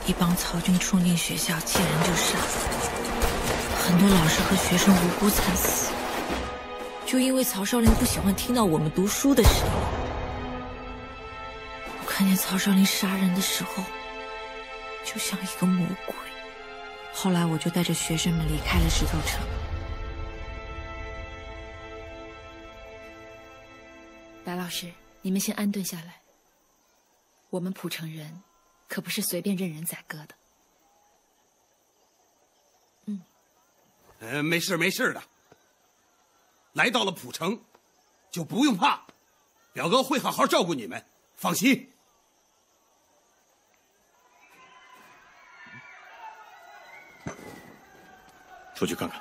一帮曹军冲进学校，见人就杀，很多老师和学生无辜惨死，就因为曹少林不喜欢听到我们读书的声音。我看见曹少林杀人的时候，就像一个魔鬼。后来我就带着学生们离开了石头城。 白老师，你们先安顿下来。我们蒲城人可不是随便任人宰割的。 没事没事的。来到了蒲城，就不用怕，表哥会好好照顾你们，放心。 出去看看。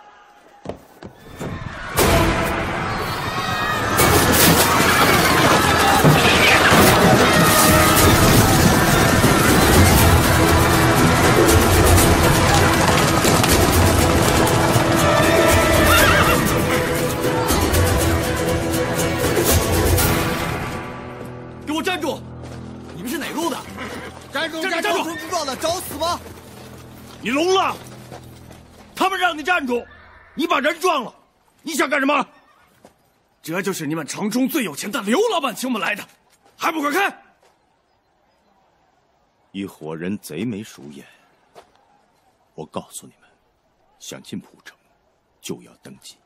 给我站住！你们是哪路的？ 站住！ 站住！ 冲撞的，找死吗？ 你聋了？他们让你站住，你把人撞了，你想干什么？ 这就是你们城中最有钱的刘老板请我们来的，还不快开！ 一伙人贼眉鼠眼。我告诉你们，想进蒲城，就要登记。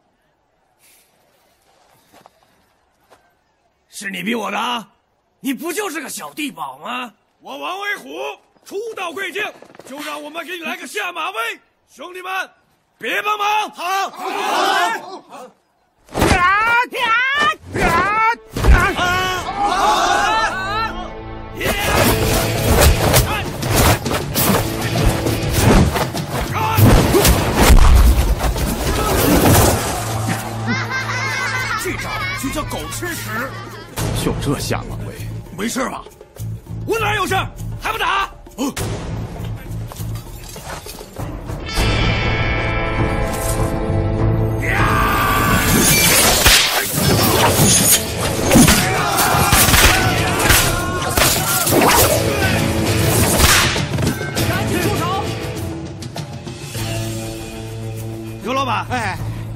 是你逼我的啊！你不就是个小地保吗？我王为虎出道贵境，就让我们给你来个下马威！兄弟们，别帮忙！好。这招就叫狗吃屎！ 就这下马威， 没事吧？我哪有事？还不打？ 赶紧住手！ 刘老板， 哎，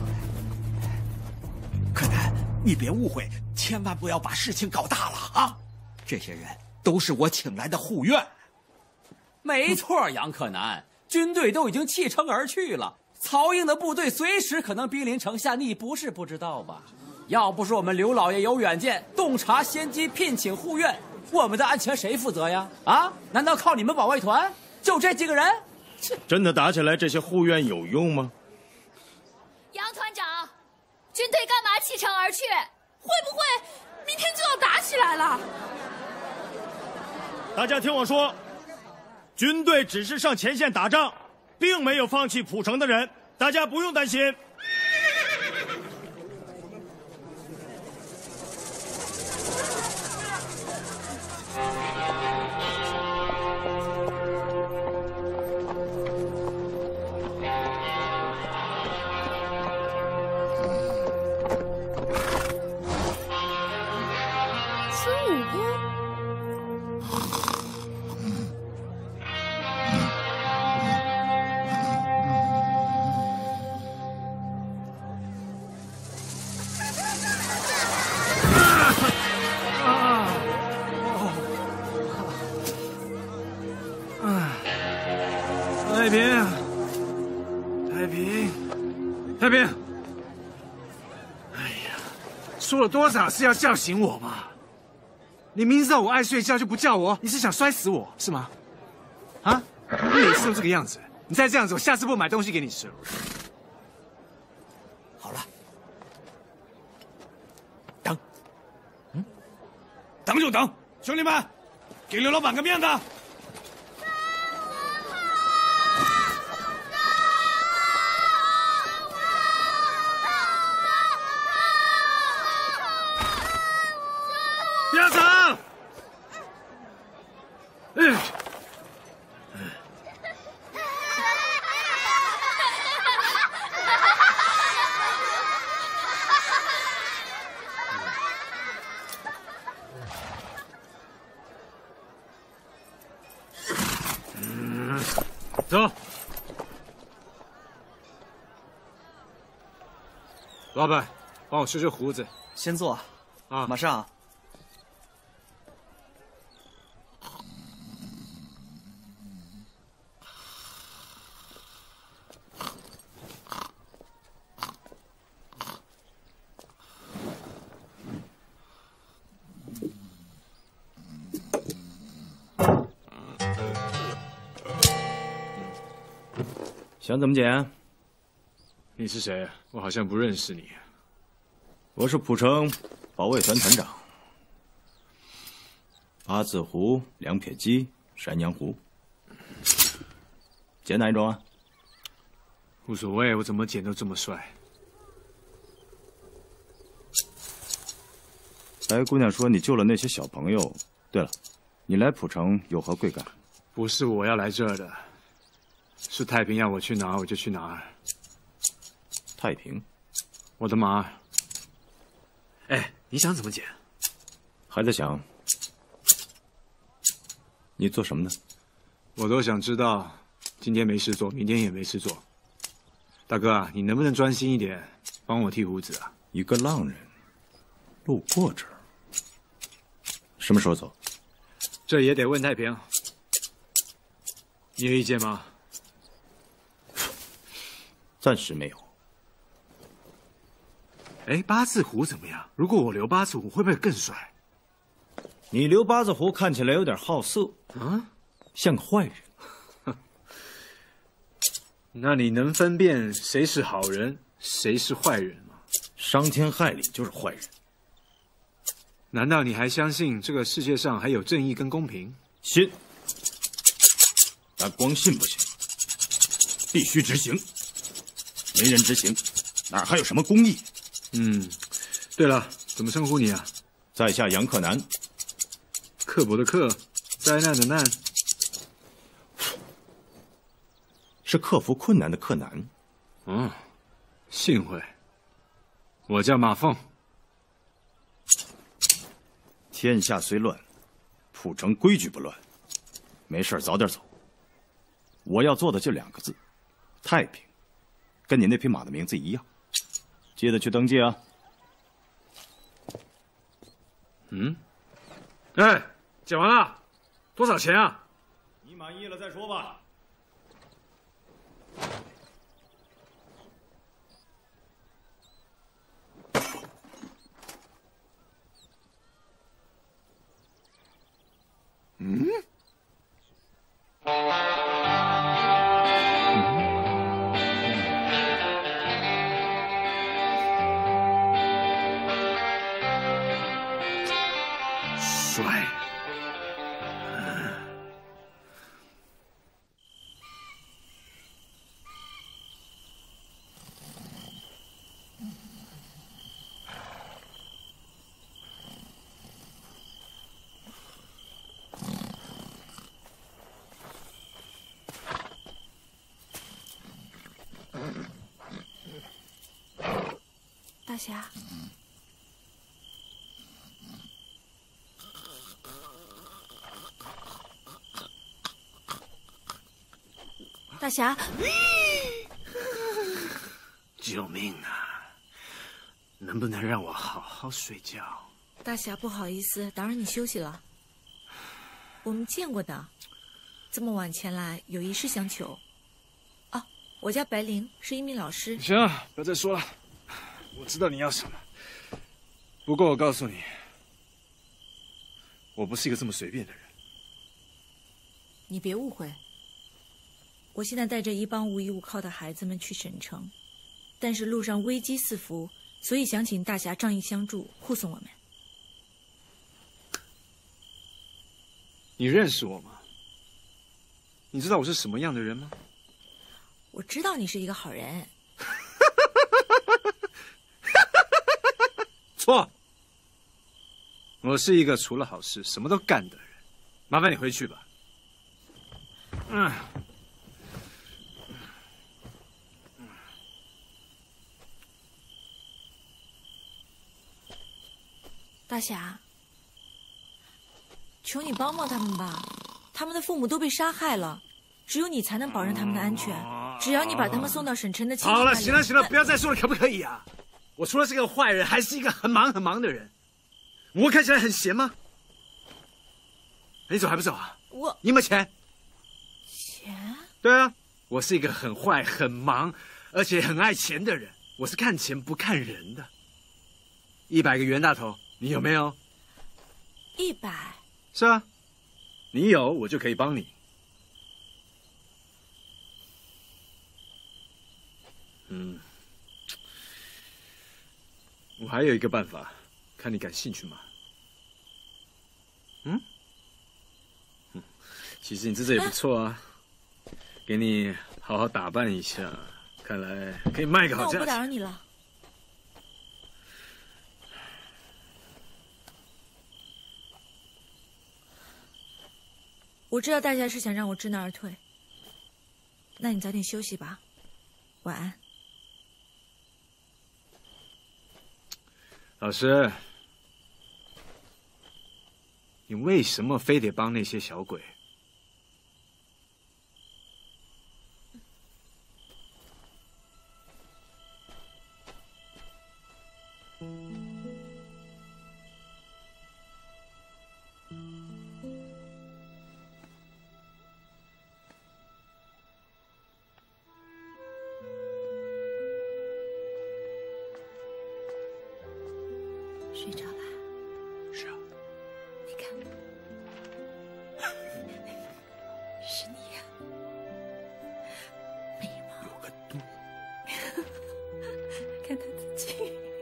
柯南，你别误会，千万不要把事情搞大了啊！这些人都是我请来的护院。 没错，杨克南，军队都已经弃城而去了，曹营的部队随时可能兵临城下，你不是不知道吧？要不是我们刘老爷有远见，洞察先机，聘请护院，我们的安全谁负责呀？啊？难道靠你们保卫团？就这几个人？ 真的打起来，这些护院有用吗？ 杨团长，军队干嘛弃城而去？会不会明天就要打起来了？ 大家听我说，军队只是上前线打仗，并没有放弃蒲城的人，大家不用担心。 太平，哎呀，说了多少次要叫醒我嘛！你明知道我爱睡觉就不叫我，你是想摔死我是吗？啊？你每次都这个样子，你再这样子，我下次不买东西给你吃了。好了，等，等就等，兄弟们，给刘老板个面子。别走！ 走。老板，帮我修修胡子。 先坐。啊，马上。 想怎么剪？ 你是谁？我好像不认识你。 我是蒲城保卫团团长。八字胡、两撇鸡、山羊胡，剪哪一种啊？ 无所谓，我怎么剪都这么帅。 白姑娘说你救了那些小朋友。对了，你来蒲城有何贵干？ 不是我要来这儿的。是太平要我去哪儿我就去哪儿。 太平， 我的马。哎，你想怎么剪？ 还在想。你做什么呢？ 我都想知道。今天没事做，明天也没事做。大哥啊，你能不能专心一点，帮我剃胡子啊？ 一个浪人，路过这儿，什么时候走？ 这也得问太平。你有意见吗？ 暂时没有。 哎，八字胡怎么样？如果我留八字胡，会不会更帅？ 你留八字胡看起来有点好色，像个坏人。 那你能分辨谁是好人，谁是坏人吗？ 伤天害理就是坏人。 难道你还相信这个世界上还有正义跟公平？ 信，但光信不行，必须执行。没人执行，哪还有什么公义？ 对了，怎么称呼你啊？ 在下杨克南。 刻薄的刻，灾难的难， 是克服困难的克难。 幸会。我叫马凤。 天下虽乱，蒲城规矩不乱。没事早点走。我要做的就2个字：太平。跟你那匹马的名字一样，记得去登记啊。 哎，讲完了，多少钱啊？ 你满意了再说吧。 帅。 大侠，大侠， 救命啊！能不能让我好好睡觉？ 大侠，不好意思，打扰你休息了。我们见过的，这么晚前来，有一事相求。啊，我叫白灵，是一名老师。 行了，不要再说了。我知道你要什么，不过我告诉你，我不是一个这么随便的人。 你别误会，我现在带着一帮无依无靠的孩子们去省城，但是路上危机四伏，所以想请大侠仗义相助，护送我们。 你认识我吗？你知道我是什么样的人吗？ 我知道你是一个好人。 错，我是一个除了好事什么都干的人。麻烦你回去吧。 大侠，求你帮帮他们吧，他们的父母都被杀害了， 只有你才能保证他们的安全。只要你把他们送到沈晨的亲戚那里。 好了，行了行了，不要再说了，可不可以啊？我除了是个坏人，还是一个很忙的人。我看起来很闲吗？你走还不走啊？你有没有钱？ 钱？ 对啊，我是一个很坏、很忙，而且很爱钱的人。我是看钱不看人的。100个袁大头，你有没有 ？100。 是啊，你有我就可以帮你。我还有一个办法，看你感兴趣吗？其实你这也不错啊，给你好好打扮一下，看来可以卖个好价钱。 那我不打扰你了。我知道大家是想让我知难而退，那你早点休息吧，晚安。 老师，你为什么非得帮那些小鬼？ 睡着了？ 是啊。 你看，是你呀，眉毛有个洞， 看他自己。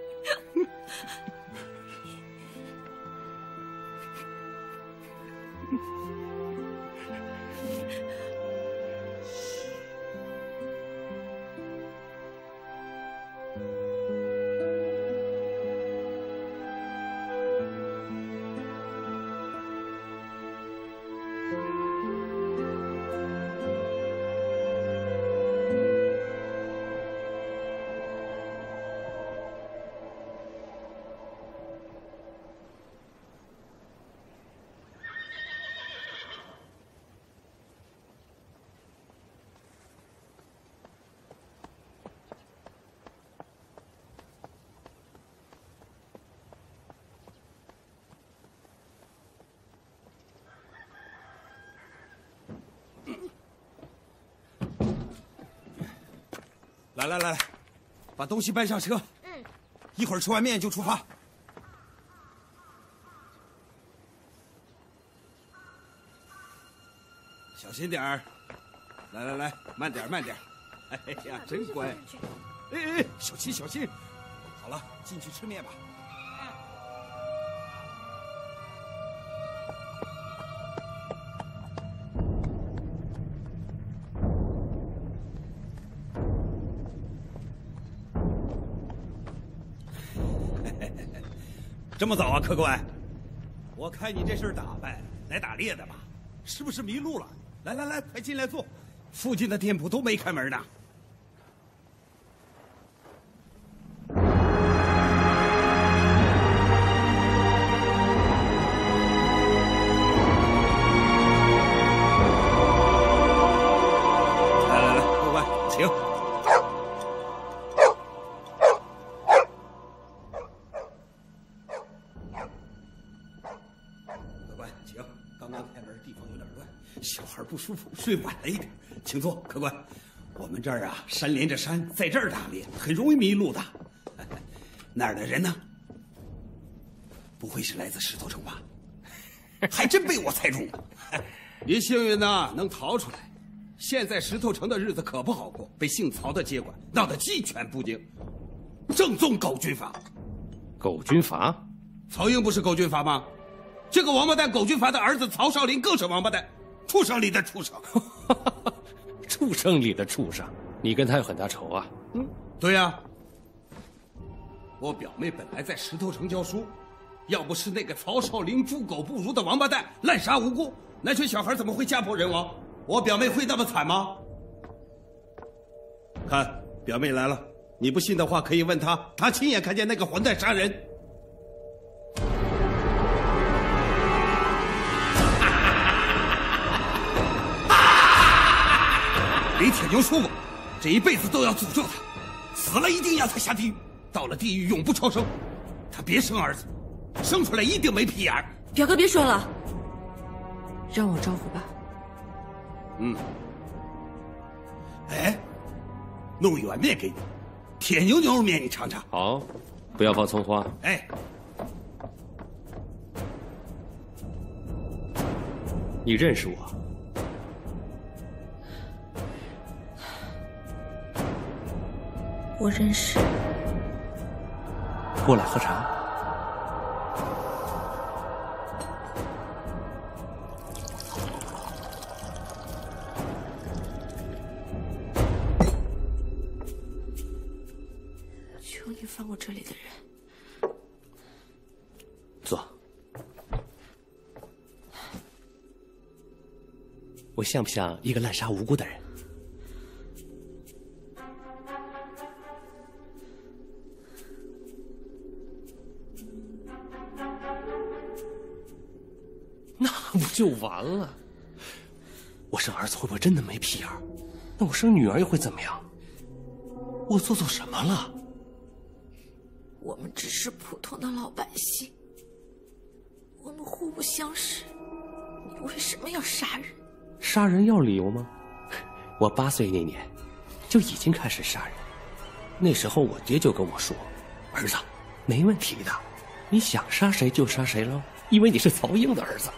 来，把东西搬上车。一会儿吃完面就出发。小心点儿。来，慢点。哎呀，真乖。哎，小心。好了，进去吃面吧。这么早啊，客官？我看你这身打扮，来打猎的吧？是不是迷路了？来，快进来坐。附近的店铺都没开门呢。来，客官，请。小孩不舒服，睡晚了一点，请坐，客官。我们这儿啊，山连着山，在这儿打猎很容易迷路的。那儿的人呢？不会是来自石头城吧？还真被我猜中了。你幸运呐，能逃出来。现在石头城的日子可不好过，被姓曹的接管，闹得鸡犬不宁，正宗狗军阀。 狗军阀？ 曹英不是狗军阀吗？这个王八蛋狗军阀的儿子曹少林更是王八蛋。畜生里的畜生， 畜生里的畜生，你跟他有很大仇啊？ 对呀。我表妹本来在石头城教书，要不是那个曹少林猪狗不如的王八蛋滥杀无辜，那群小孩怎么会家破人亡？我表妹会那么惨吗？看，表妹来了，你不信的话可以问她，她亲眼看见那个混蛋杀人。 雷铁牛说过，这一辈子都要诅咒他，死了一定要他下地狱，到了地狱永不超生。他别生儿子，生出来一定没屁眼儿。 表哥别说了，让我招呼吧。 哎，弄一碗面给你，铁牛牛肉面你尝尝。 好，不要放葱花。 哎， 你认识我？ 我认识。 过来喝茶。 求你放过这里的人。 坐。我像不像一个滥杀无辜的人？那不就完了？我生儿子会不会真的没屁眼儿？那我生女儿又会怎么样？我做错什么了？ 我们只是普通的老百姓，我们互不相识，你为什么要杀人？ 杀人要理由吗？我8岁那年就已经开始杀人，那时候我爹就跟我说：“儿子，没问题的，你想杀谁就杀谁喽，因为你是曹英的儿子。”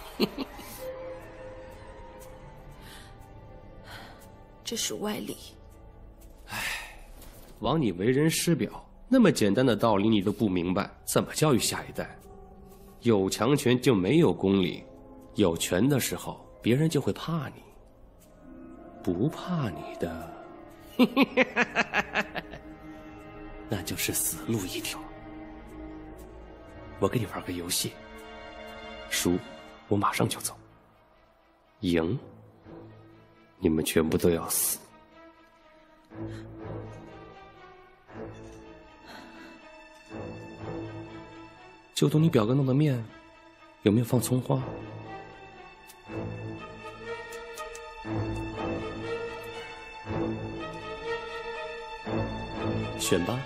这是歪理。 唉，枉你为人师表，那么简单的道理你都不明白，怎么教育下一代？有强权就没有公理，有权的时候别人就会怕你，不怕你的，那就是死路一条。我跟你玩个游戏，输我马上就走，赢你们全部都要死。就读你表哥弄的面，有没有放葱花？选吧。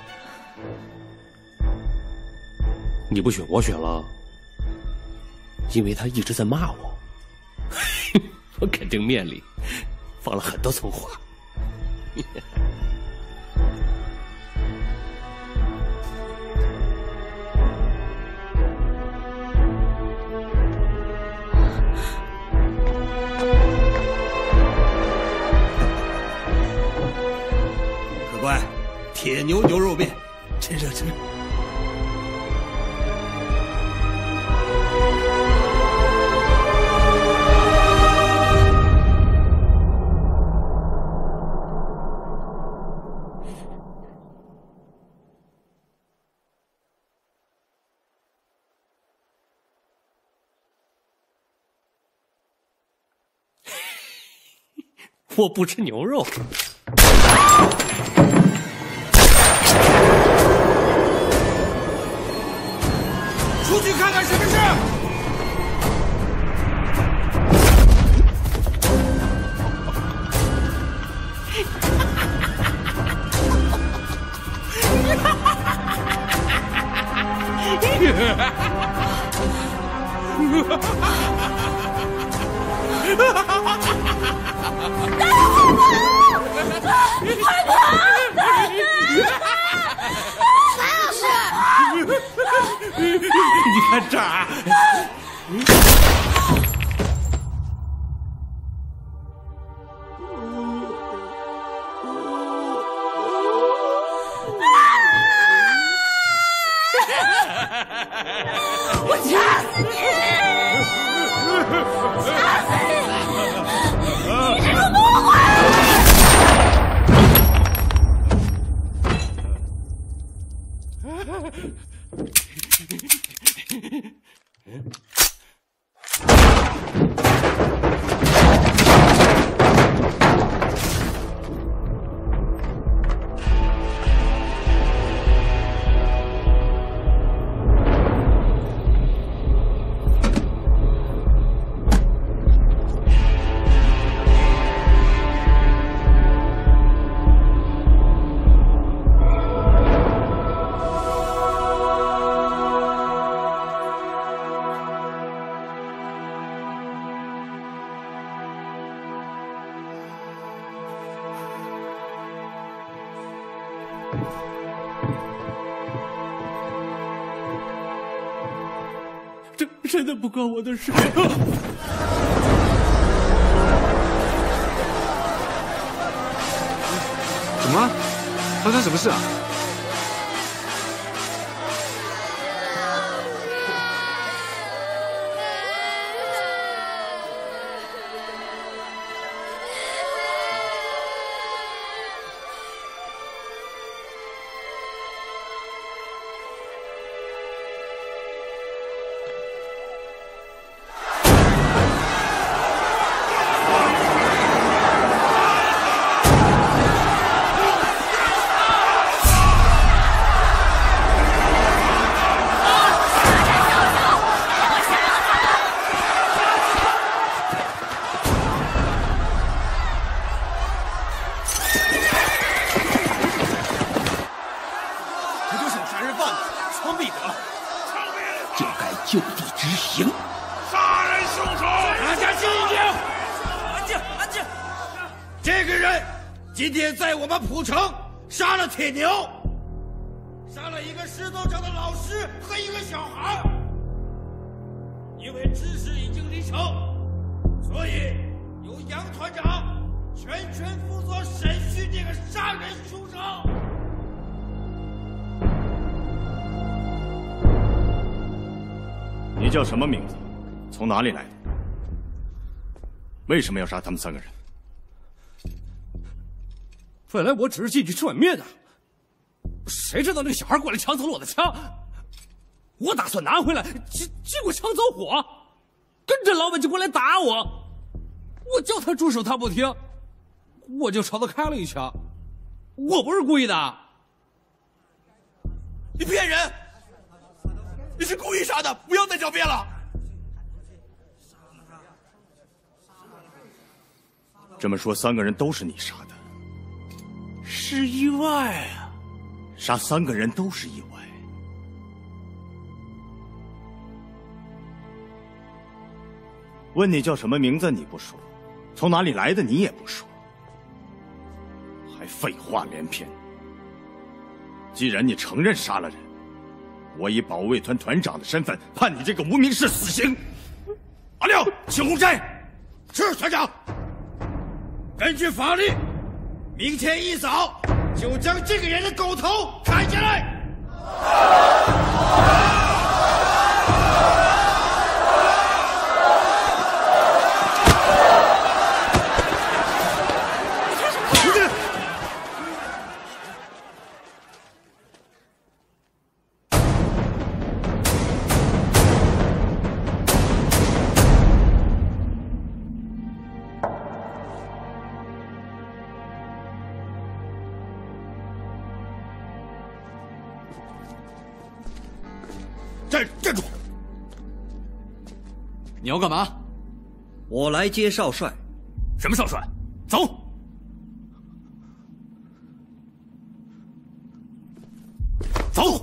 你不选，我选了，因为他一直在骂我。我肯定面里放了很多葱花。 客官，铁牛牛肉面，趁热吃。 我不吃牛肉。 出去看看什么事？ 快跑！韩老师， 你看这儿。 我掐死你！掐死你！你这个魔鬼！ 真的不关我的事。 怎么？发生什么事啊？ 就地执行。 杀人凶手！ 大家静一静， 安静，安静。 这个人今天在我们蒲城杀了铁牛，杀了一个10多长的老师和一个小孩。因为知识已经离城，所以由杨团长全权负责审讯这个杀人凶手。 你叫什么名字？从哪里来的？为什么要杀他们3个人？ 本来我只是进去吃碗面的，谁知道那个小孩过来抢走了我的枪，我打算拿回来，结果枪走火，跟着老板就过来打我，我叫他住手他不听，我就朝他开了一枪，我不是故意的。 你骗人！你是故意杀的，不要再狡辩了。 这么说，3个人都是你杀的？ 是意外啊！ 杀3个人都是意外。问你叫什么名字你不说，从哪里来的你也不说，还废话连篇。既然你承认杀了人，我以保卫团团长的身份判你这个无名氏死刑。阿廖，请洪斋。 是团长。根据法律，明天一早就将这个人的狗头砍下来。 站住！你要干嘛？ 我来接少帅。 什么少帅？走！走！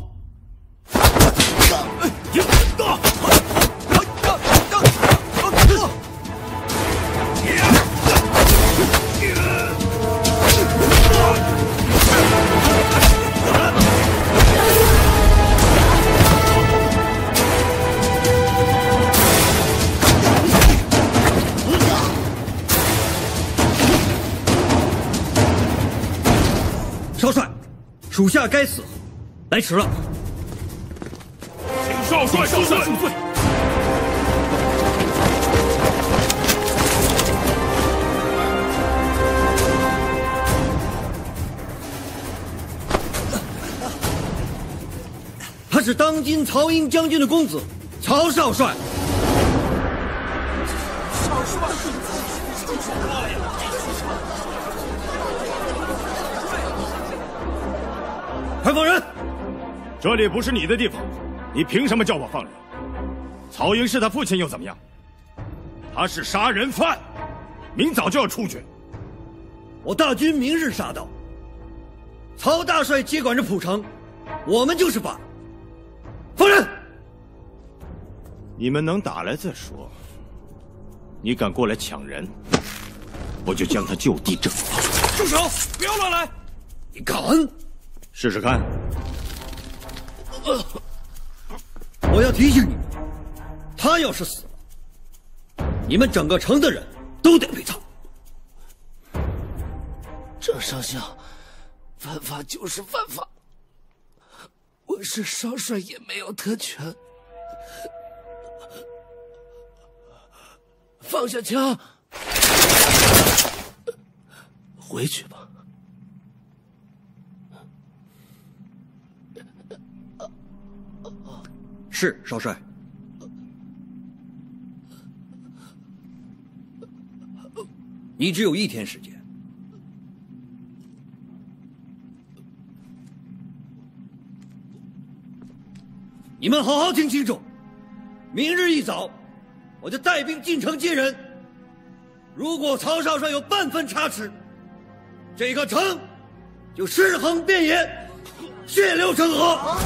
少帅，属下该死，来迟了。 请少帅恕罪。 他是当今曹营将军的公子，曹少帅。 少帅， 快放人！ 这里不是你的地方，你凭什么叫我放人？曹营是他父亲又怎么样？他是杀人犯，明早就要处决。 我大军明日杀到，曹大帅接管着蒲城，我们就是法。放人！ 你们能打来再说。你敢过来抢人，我就将他就地正法。 住手！不要乱来！ 你敢？ 试试看。 我要提醒你， 他要是死了，你们整个城的人都得被操。 郑上校，犯法就是犯法。我是少帅，也没有特权。放下枪，回去吧。 是少帅。你只有1天时间。你们好好听清楚，明日一早，我就带兵进城接人。如果曹少帅有半分差池，这个城就尸横遍野，血流成河。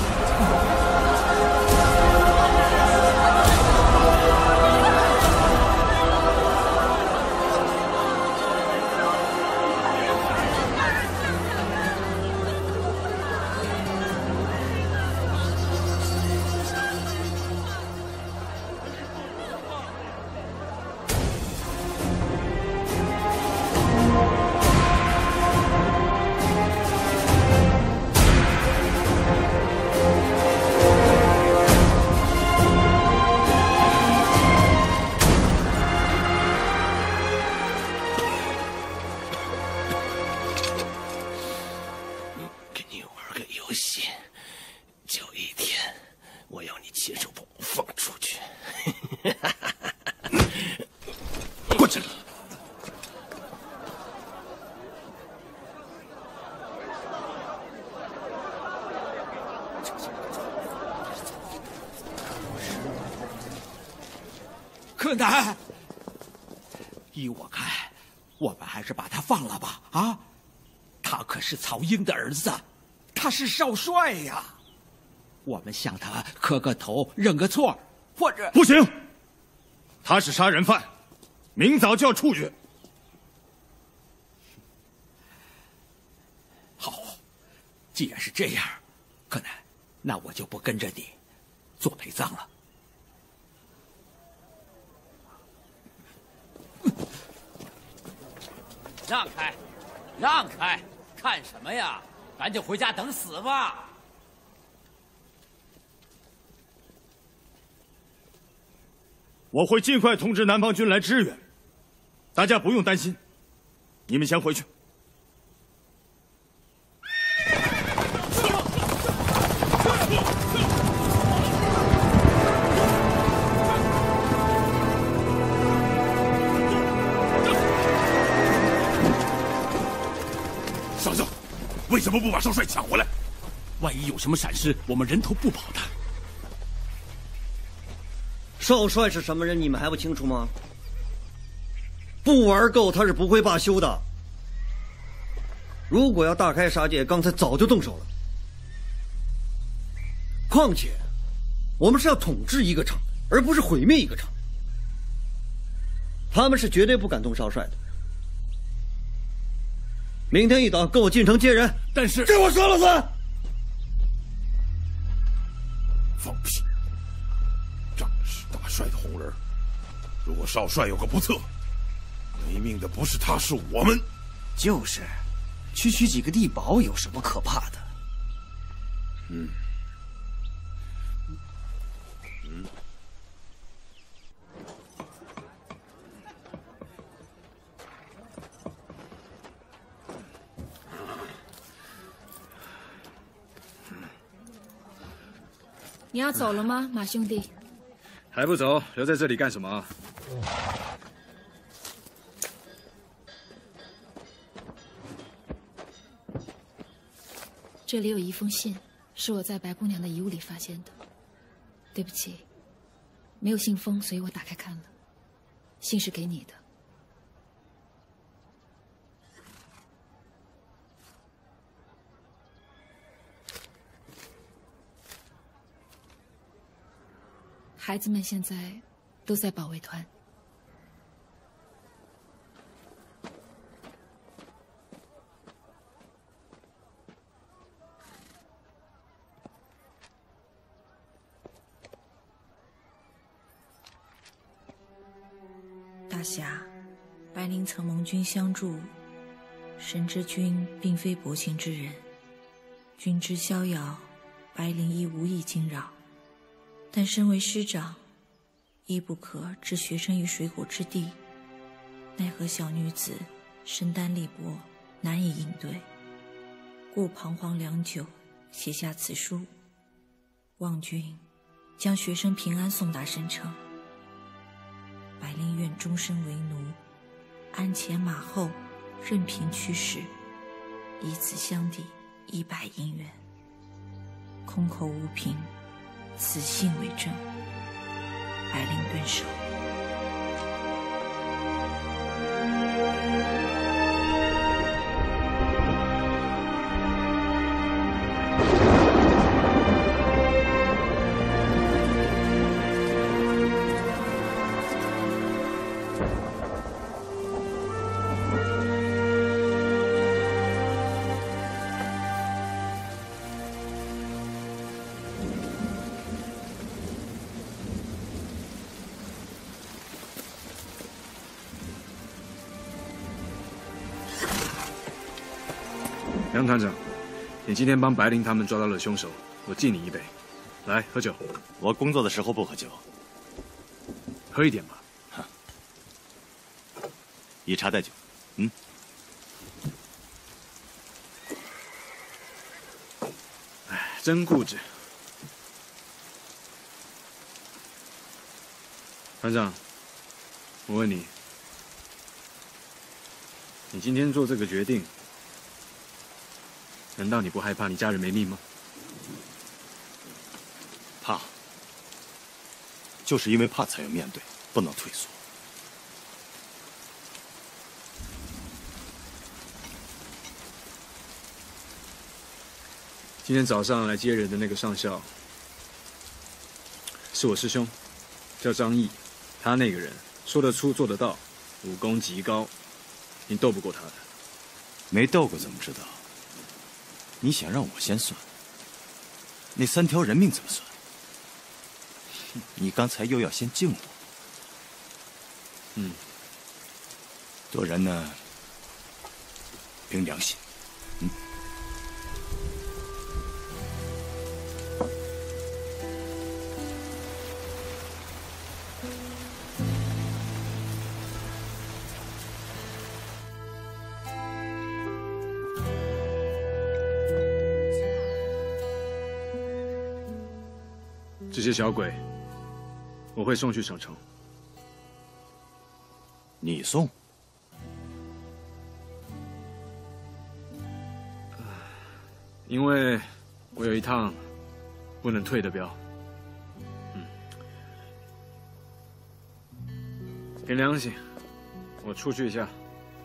柯南，依我看，我们还是把他放了吧。啊，他可是曹英的儿子，他是少帅呀。我们向他磕个头，认个错，或者…… 不行，他是杀人犯，明早就要处决。 好，既然是这样，柯南，那我就不跟着你做陪葬了。 让开，让开！看什么呀？赶紧回家等死吧！ 我会尽快通知南方军来支援，大家不用担心。你们先回去。 上校，为什么不把少帅抢回来？万一有什么闪失，我们人头不保的。 少帅是什么人，你们还不清楚吗？不玩够，他是不会罢休的。如果要大开杀戒，刚才早就动手了。况且，我们是要统治一个城，而不是毁灭一个城。他们是绝对不敢动少帅的。明天一早跟我进城接人。 但是这我说了算。 放屁！仗是大帅的红人，如果少帅有个不测，没命的不是他，是我们。 就是，区区几个地堡有什么可怕的？ 你要走了吗，马兄弟？ 还不走，留在这里干什么？ 这里有一封信，是我在白姑娘的遗物里发现的。对不起，没有信封，所以我打开看了。信是给你的。孩子们现在都在保卫团。 大侠，白灵曾盟君相助，深知君并非薄情之人。君之逍遥，白灵亦无意惊扰。但身为师长，亦不可置学生于水火之地。奈何小女子身单力薄，难以应对，故彷徨良久，写下此书，望君将学生平安送达申城。白灵愿终身为奴，鞍前马后，任凭驱使，以此相抵100姻缘。空口无凭，此信为证。白灵顿首。 梁团长，你今天帮白灵他们抓到了凶手，我敬你一杯。来，喝酒。 我工作的时候不喝酒。 喝一点吧。 以茶代酒。 哎，真固执。团长，我问你，你今天做这个决定，难道你不害怕你家人没命吗？ 怕，就是因为怕才要面对，不能退缩。 今天早上来接人的那个上校，是我师兄，叫张毅。他那个人说得出做得到，武功极高，你斗不过他的。 没斗过怎么知道？你想让我先算？那3条人命怎么算？你刚才又要先敬我。做人呢，凭良心。 这些小鬼，我会送去省城。 你送？ 因为我有一趟不能退的镖。凭良心，我出去一下。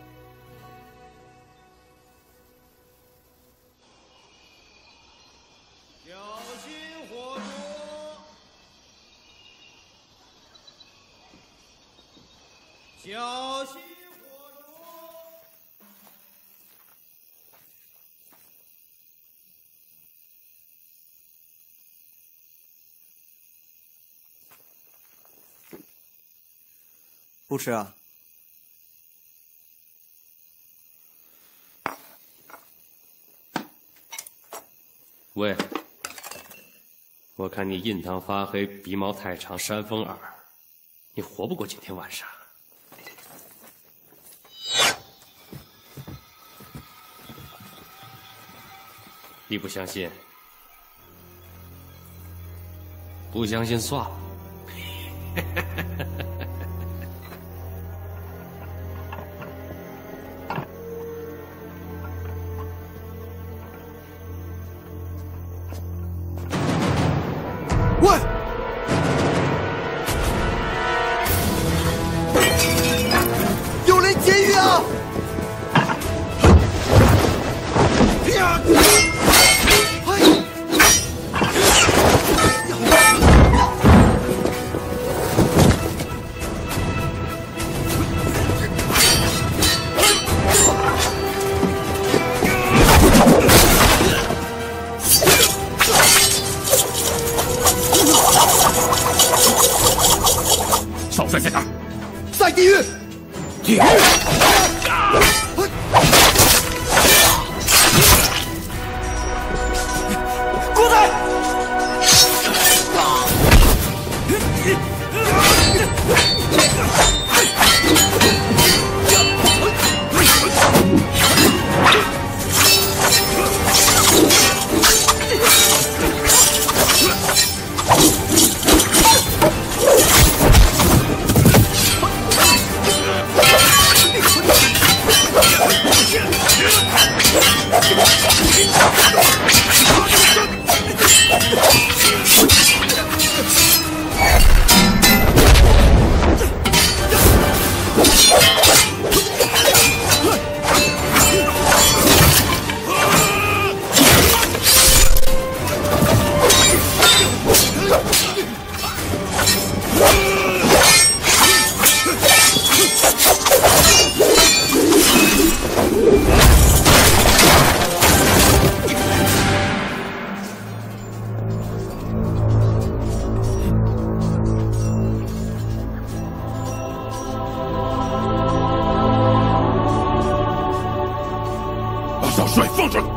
小心火烛！ 不吃啊？ 喂，我看你印堂发黑，鼻毛太长，扇风耳，你活不过今天晚上。你不相信？不相信算了。 喂！有人监狱啊！ 少帅在哪儿？ 在地狱。 停！ 郭仔！ 少帅，放手！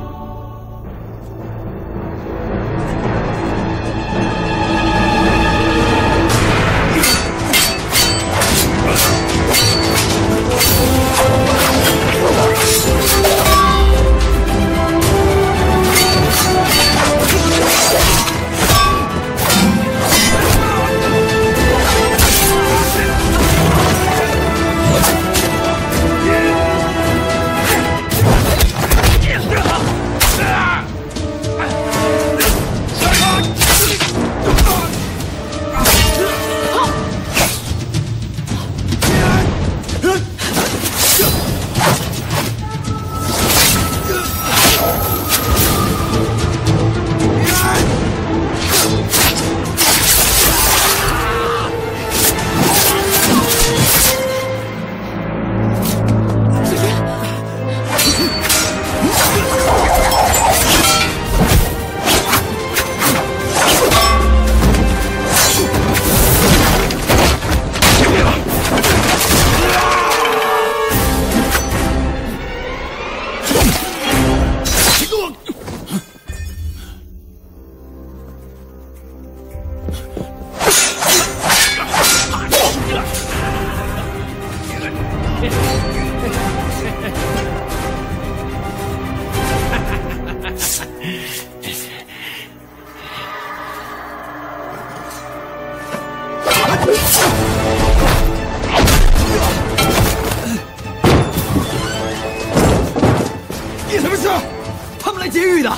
你什么事？他们来劫狱的。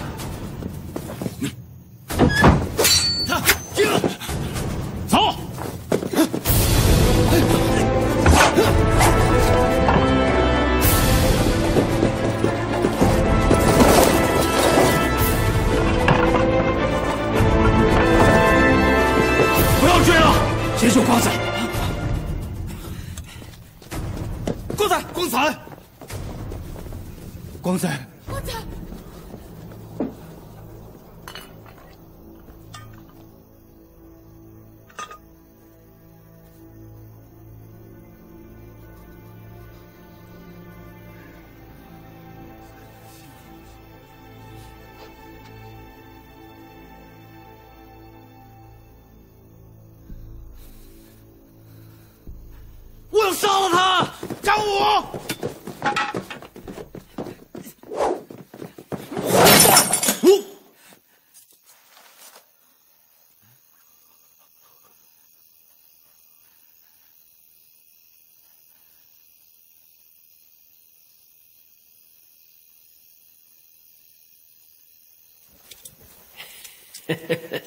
走。 不要追了，先救光仔。光仔，光彩，光仔。 我要杀了他！张武！嘿嘿嘿。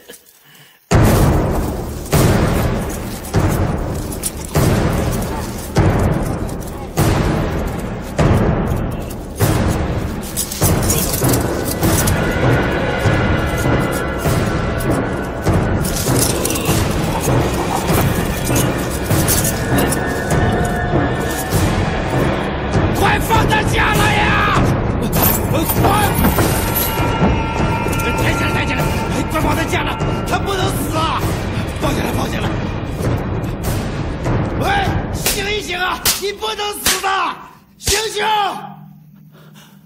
抬起来！快放他下来！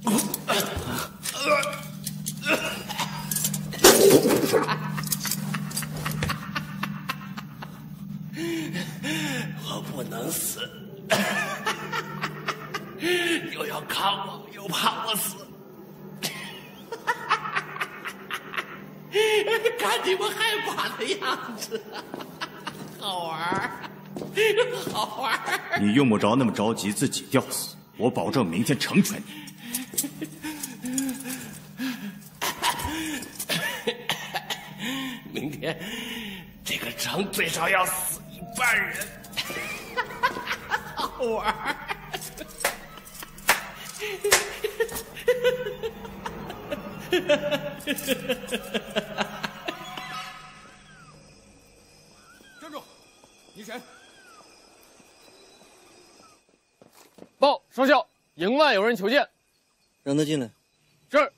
我不能死，又要扛我，又怕我死。看你们害怕的样子，好玩儿，好玩儿。 你用不着那么着急自己吊死，我保证明天成全你。 明天这个城最少要死1半人，好玩儿。 站住！你谁？ 报上校，营外有人求见。 让他进来。 是。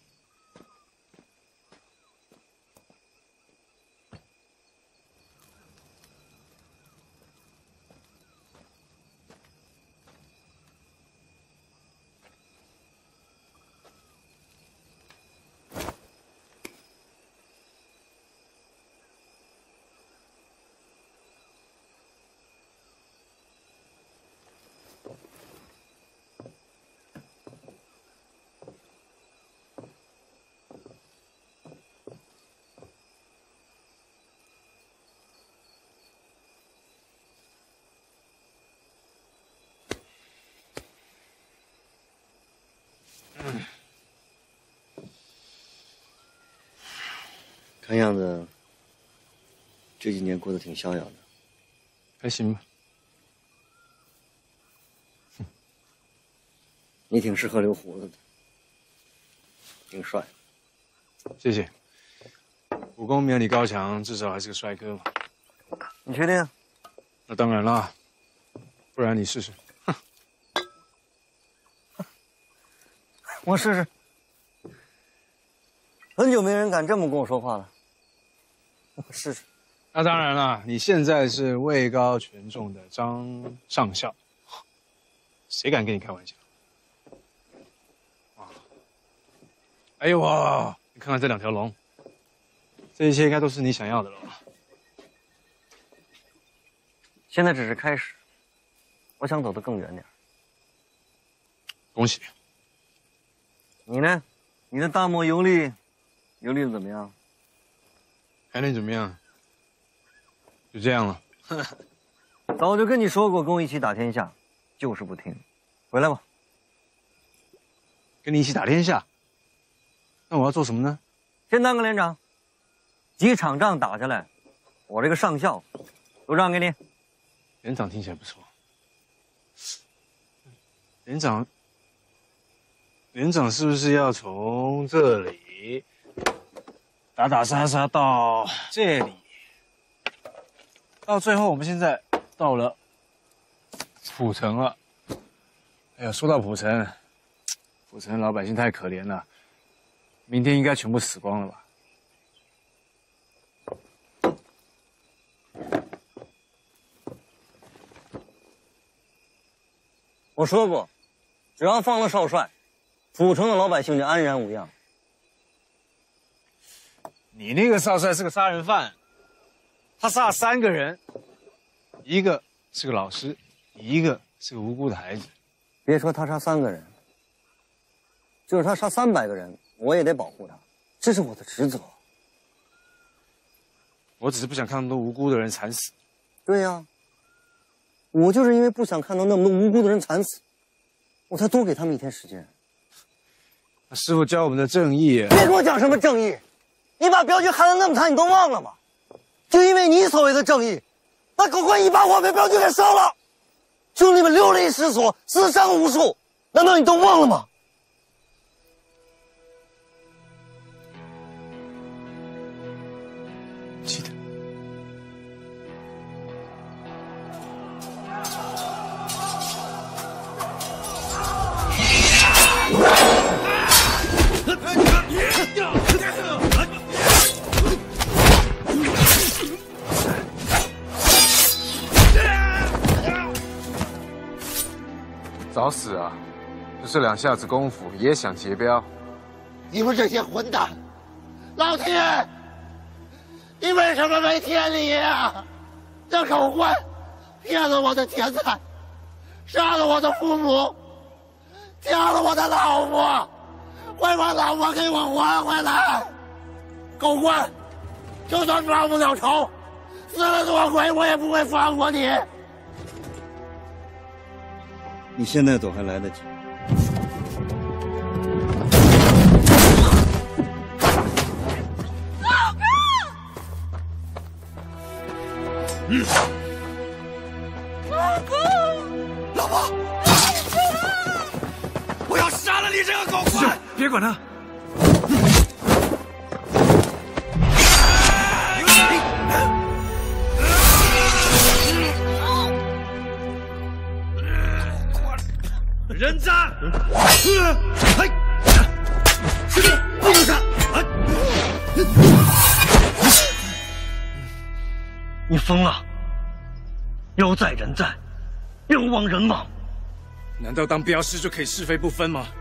看样子这几年过得挺逍遥的， 还行吧。 你挺适合留胡子的，挺帅。 谢谢。武功没有你高强，至少还是个帅哥嘛。 你确定？ 那当然啦，不然你试试。 我试试。很久没人敢这么跟我说话了。我试试。 那当然了，你现在是位高权重的张上校，谁敢跟你开玩笑？啊！哎呦哇！你看看这2条龙，这一切应该都是你想要的了吧？ 现在只是开始，我想走得更远点。 恭喜！ 你呢？你的大漠游历，游历的怎么样？ 还能怎么样？就这样了。 早就跟你说过，跟我一起打天下，就是不听。回来吧。 跟你一起打天下？那我要做什么呢？ 先当个连长，几场仗打下来，我这个上校都让给你。 连长听起来不错。连长是不是要从这里打打杀杀到这里？到最后，我们现在到了蒲城了。哎呀，说到蒲城老百姓太可怜了，明天应该全部死光了吧？ 我说过，只要放了少帅，蒲城的老百姓就安然无恙。 你那个少帅是个杀人犯，他杀了3个人，一个是个老师，一个是个无辜的孩子。 别说他杀3个人，就是他杀300个人，我也得保护他，这是我的职责。 我只是不想看那么多无辜的人惨死。 对呀，我就是因为不想看到那么多无辜的人惨死，我才多给他们1天时间。 那师傅教我们的正义， 别跟我讲什么正义，你把镖局喊得那么惨，你都忘了吗？就因为你所谓的正义，那狗官一把火把镖局给烧了，兄弟们流离失所，死伤无数，难道你都忘了吗？ 记得。早死啊！这是2下子功夫也想劫镖？ 你们这些混蛋！老天，你为什么没天理呀？这狗官骗了我的钱财，杀了我的父母，抢了我的老婆，快把老婆给我还回来！狗官，就算报不了仇，死了多亏我也不会放过你。 你现在走还来得及。 老公，老公， 老婆，我要杀了你这个狗官！ 别管他。 人渣！ 师弟，不能杀！ 你疯了！妖在人在，妖亡人亡。 难道当镖师就可以是非不分吗？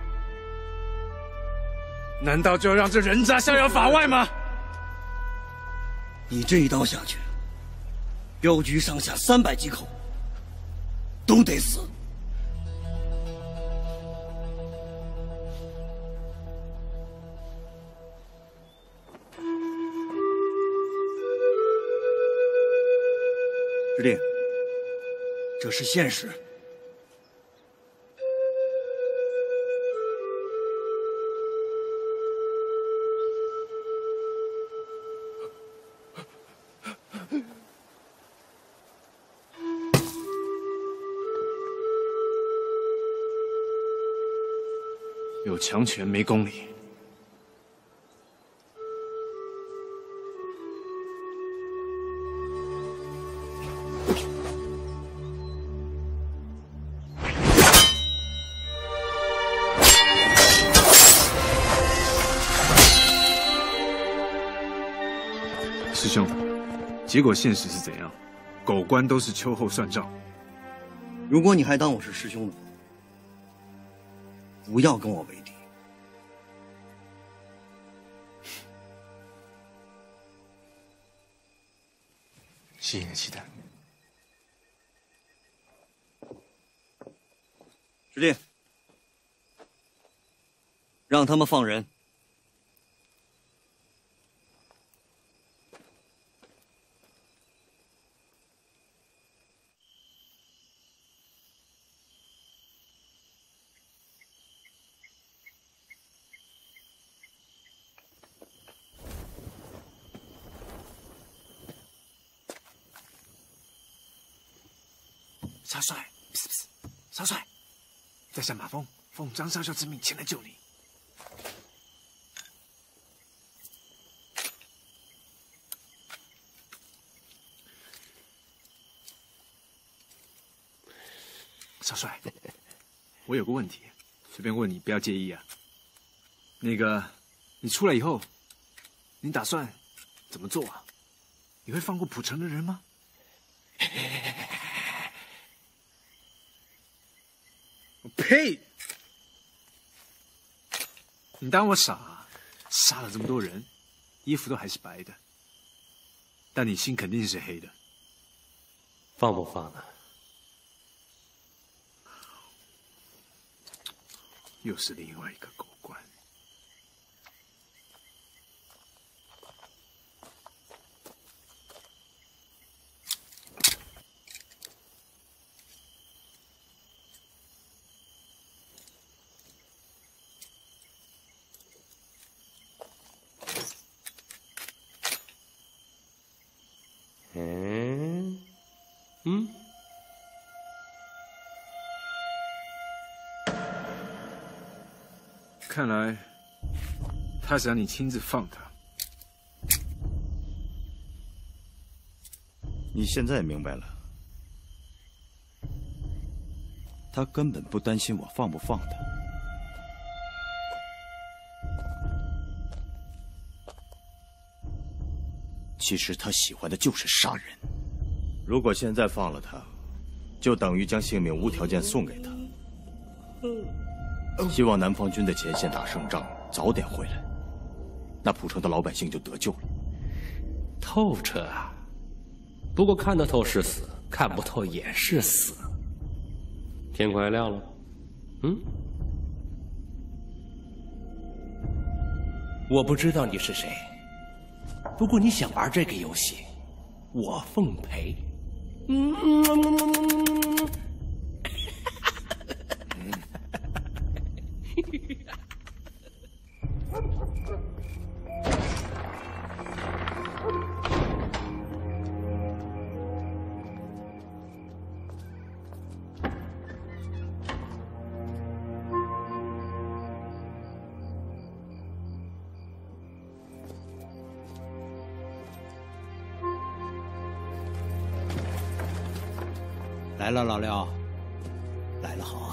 难道就要让这人渣逍遥法外吗？ 你这一刀下去，镖局上下300几口都得死。师弟，这是现实。 有强权没公理。师兄，结果现实是怎样？狗官都是秋后算账。 如果你还当我是师兄的话，不要跟我为敌。 谢谢你的期待。 师弟，让他们放人。 少帅，少帅，在下马峰奉张少校之命前来救你。少帅，我有个问题，随便问你，不要介意啊。那个，你出来以后，你打算怎么做啊？你会放过蒲城的人吗？呸！你当我傻啊？杀了这么多人，衣服都还是白的，但你心肯定是黑的。 放不放呢？ 又是另外一个狗官。看来他想你亲自放他。 你现在明白了，他根本不担心我放不放他。其实他喜欢的就是杀人。如果现在放了他，就等于将性命无条件送给他。 希望南方军在前线打胜仗早点回来，那蒲城的老百姓就得救了。 透彻啊！不过看得透是死，看不透也是死。天快亮了，我不知道你是谁，不过你想玩这个游戏，我奉陪。 来了，老廖，来了好。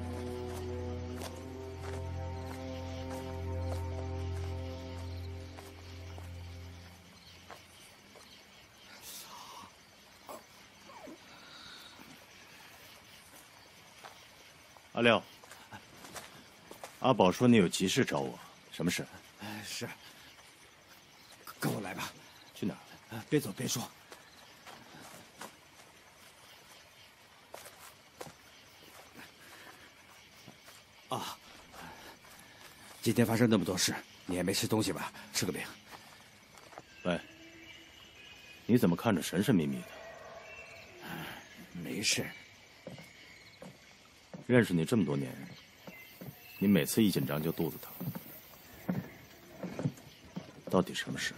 阿廖，阿宝说你有急事找我，什么事？ 是，跟我来吧。 去哪儿？ 边走边说。啊，今天发生那么多事，你也没吃东西吧？吃个饼。 喂，你怎么看着神神秘秘的？ 没事。 认识你这么多年，你每次一紧张就肚子疼，到底什么事？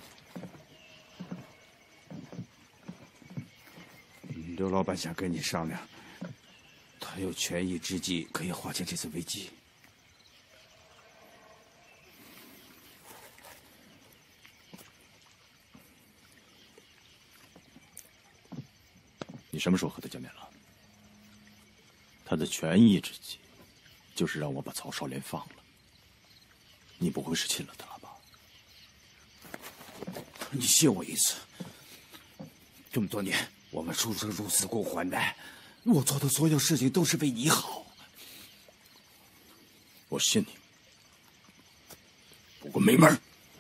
刘老板想跟你商量，他有权宜之计可以化解这次危机。 你什么时候和他见面了？他的权宜之计，就是让我把曹少莲放了。你不会是亲了他了吧？ 你信我一次。这么多年，我们出生入死共患难，我做的所有事情都是为你好。 我信你，不过没门儿。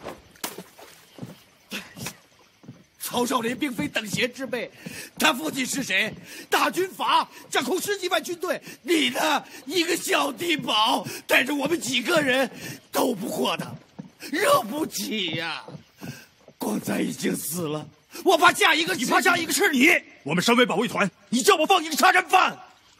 曹少林并非等闲之辈，他父亲是谁？大军阀，掌控10几万军队。你呢？一个小地保，带着我们几个人，斗不过他，惹不起呀！广载已经死了，我怕下一个， 你怕下一个是你？我们身为保卫团，你叫我放一个杀人犯？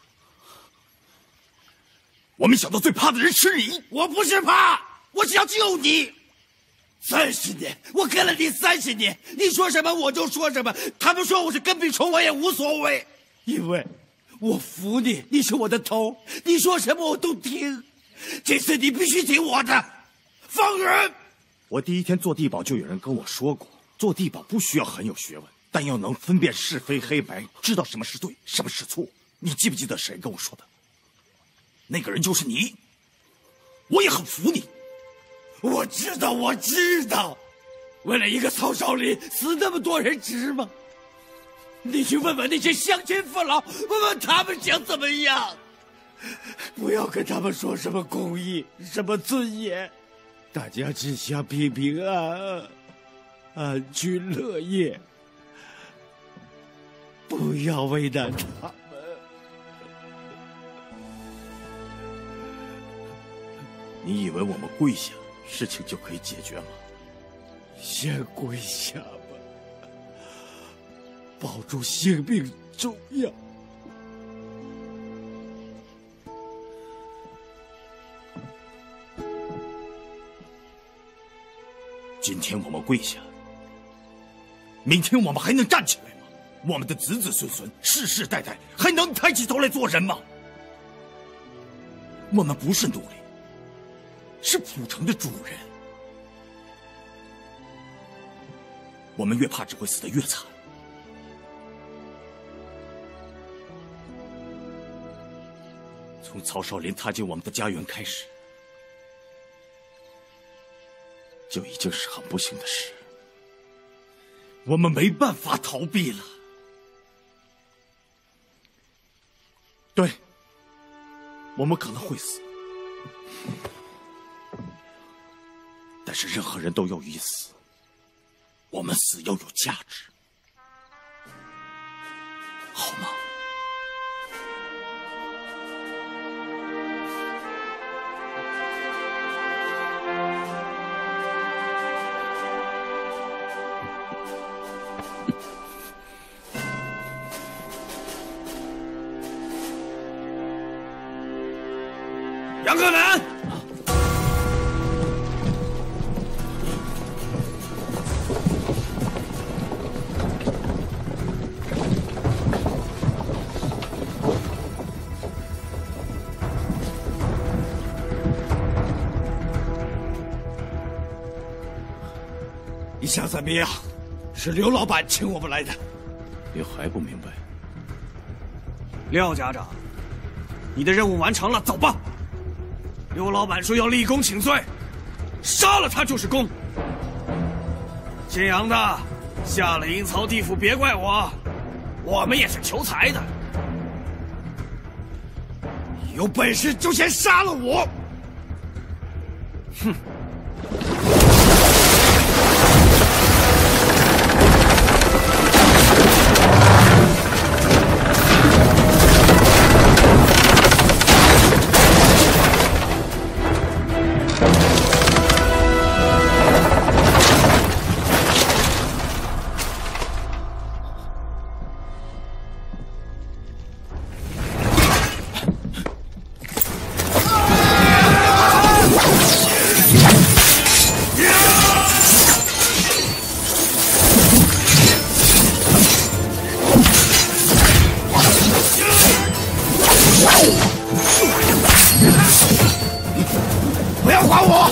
我没想到最怕的人是你。 我不是怕，我是要救你。30年，我跟了你30年，你说什么我就说什么。他们说我是跟屁虫，我也无所谓，因为我服你，你是我的头，你说什么我都听。这次你必须听我的，放人！ 我第一天做地保就有人跟我说过，做地保不需要很有学问，但要能分辨是非黑白，知道什么是对，什么是错。你记不记得谁跟我说的？那个人就是你，我也很服你。 我知道，我知道，为了一个曹少林死那么多人值吗？你去问问那些乡亲父老，问问他们想怎么样。不要跟他们说什么公义，什么尊严，大家只想平平安安，安居乐业。不要为难他们。 你以为我们跪下，事情就可以解决吗？ 先跪下吧，保住性命重要。 今天我们跪下，明天我们还能站起来吗？我们的子子孙孙、世世代代还能抬起头来做人吗？我们不是奴隶，是蒲城的主人。我们越怕，只会死得越惨。从曹少林踏进我们的家园开始，就已经是很不幸的事。我们没办法逃避了。对，我们可能会死， 但是任何人都有一死，我们死要有价值，好吗？ 杨克南，你想怎么样？是刘老板请我们来的。 你还不明白？ 廖家长，你的任务完成了，走吧。刘老板说要立功请罪，杀了他就是功。姓杨的，下了阴曹地府别怪我，我们也是求财的。 有本事就先杀了我！ 哼！ 不要管我！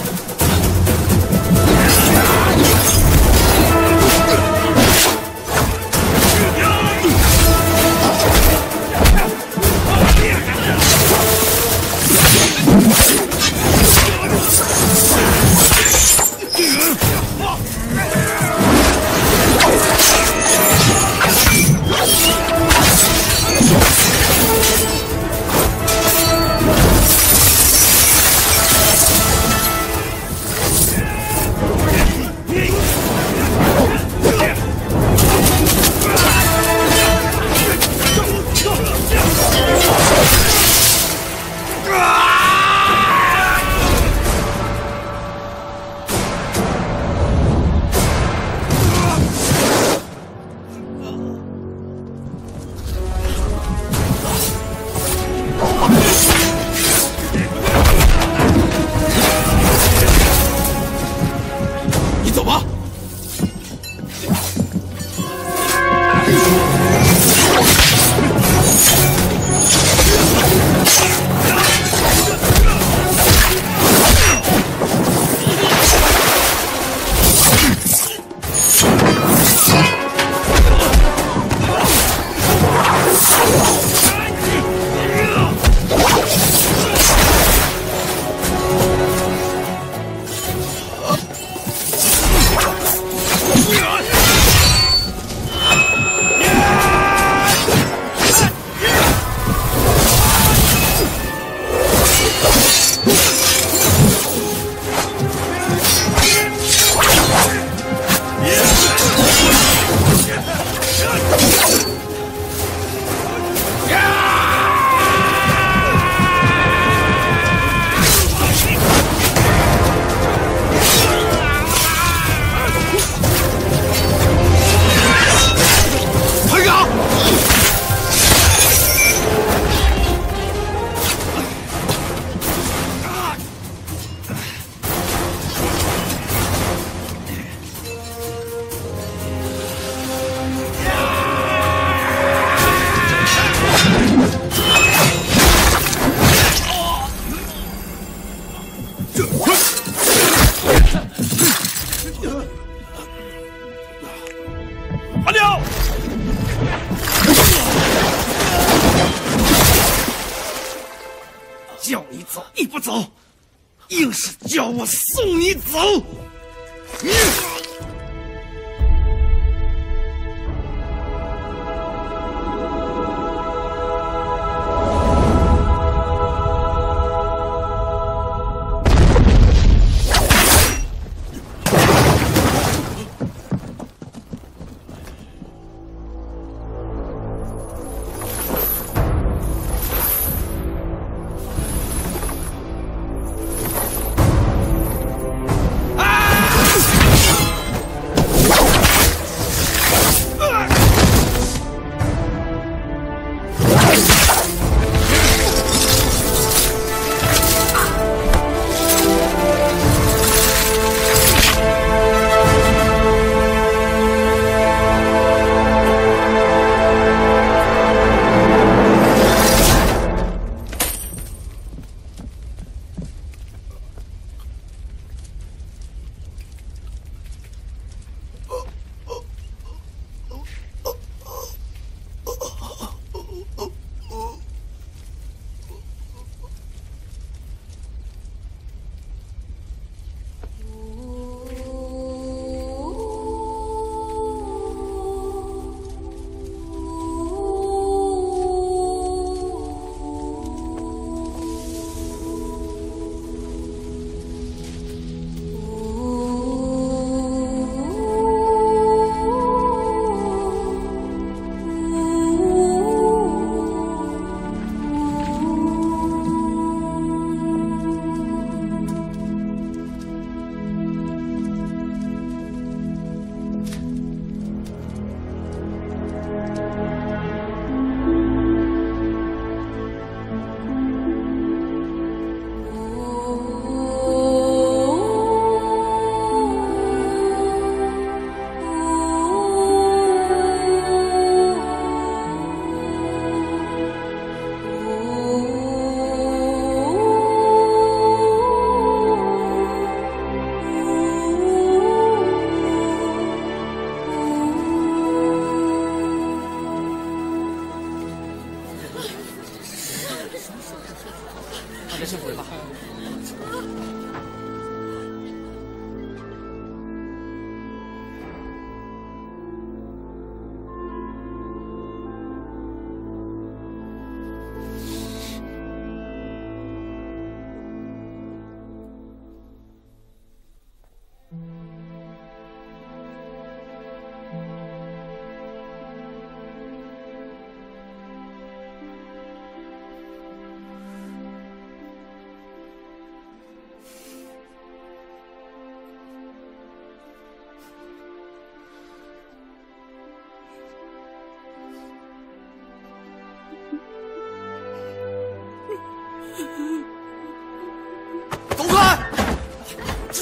慢掉！叫你走你不走，硬是叫我送你走。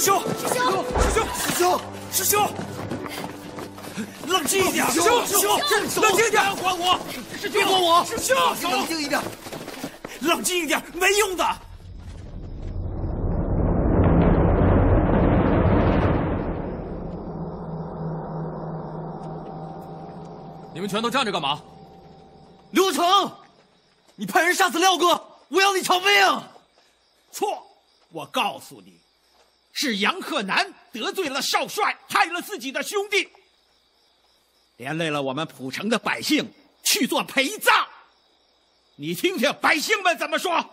师兄，师兄，冷静一点，师兄，冷静一点，管我，别管我，师兄，冷静一点，冷静一点，没用的。 你们全都站着干嘛？ 刘成，你派人杀死廖哥，我要你偿命！ 错，我告诉你，是杨克南得罪了少帅，害了自己的兄弟，连累了我们蒲城的百姓去做陪葬。你听听百姓们怎么说。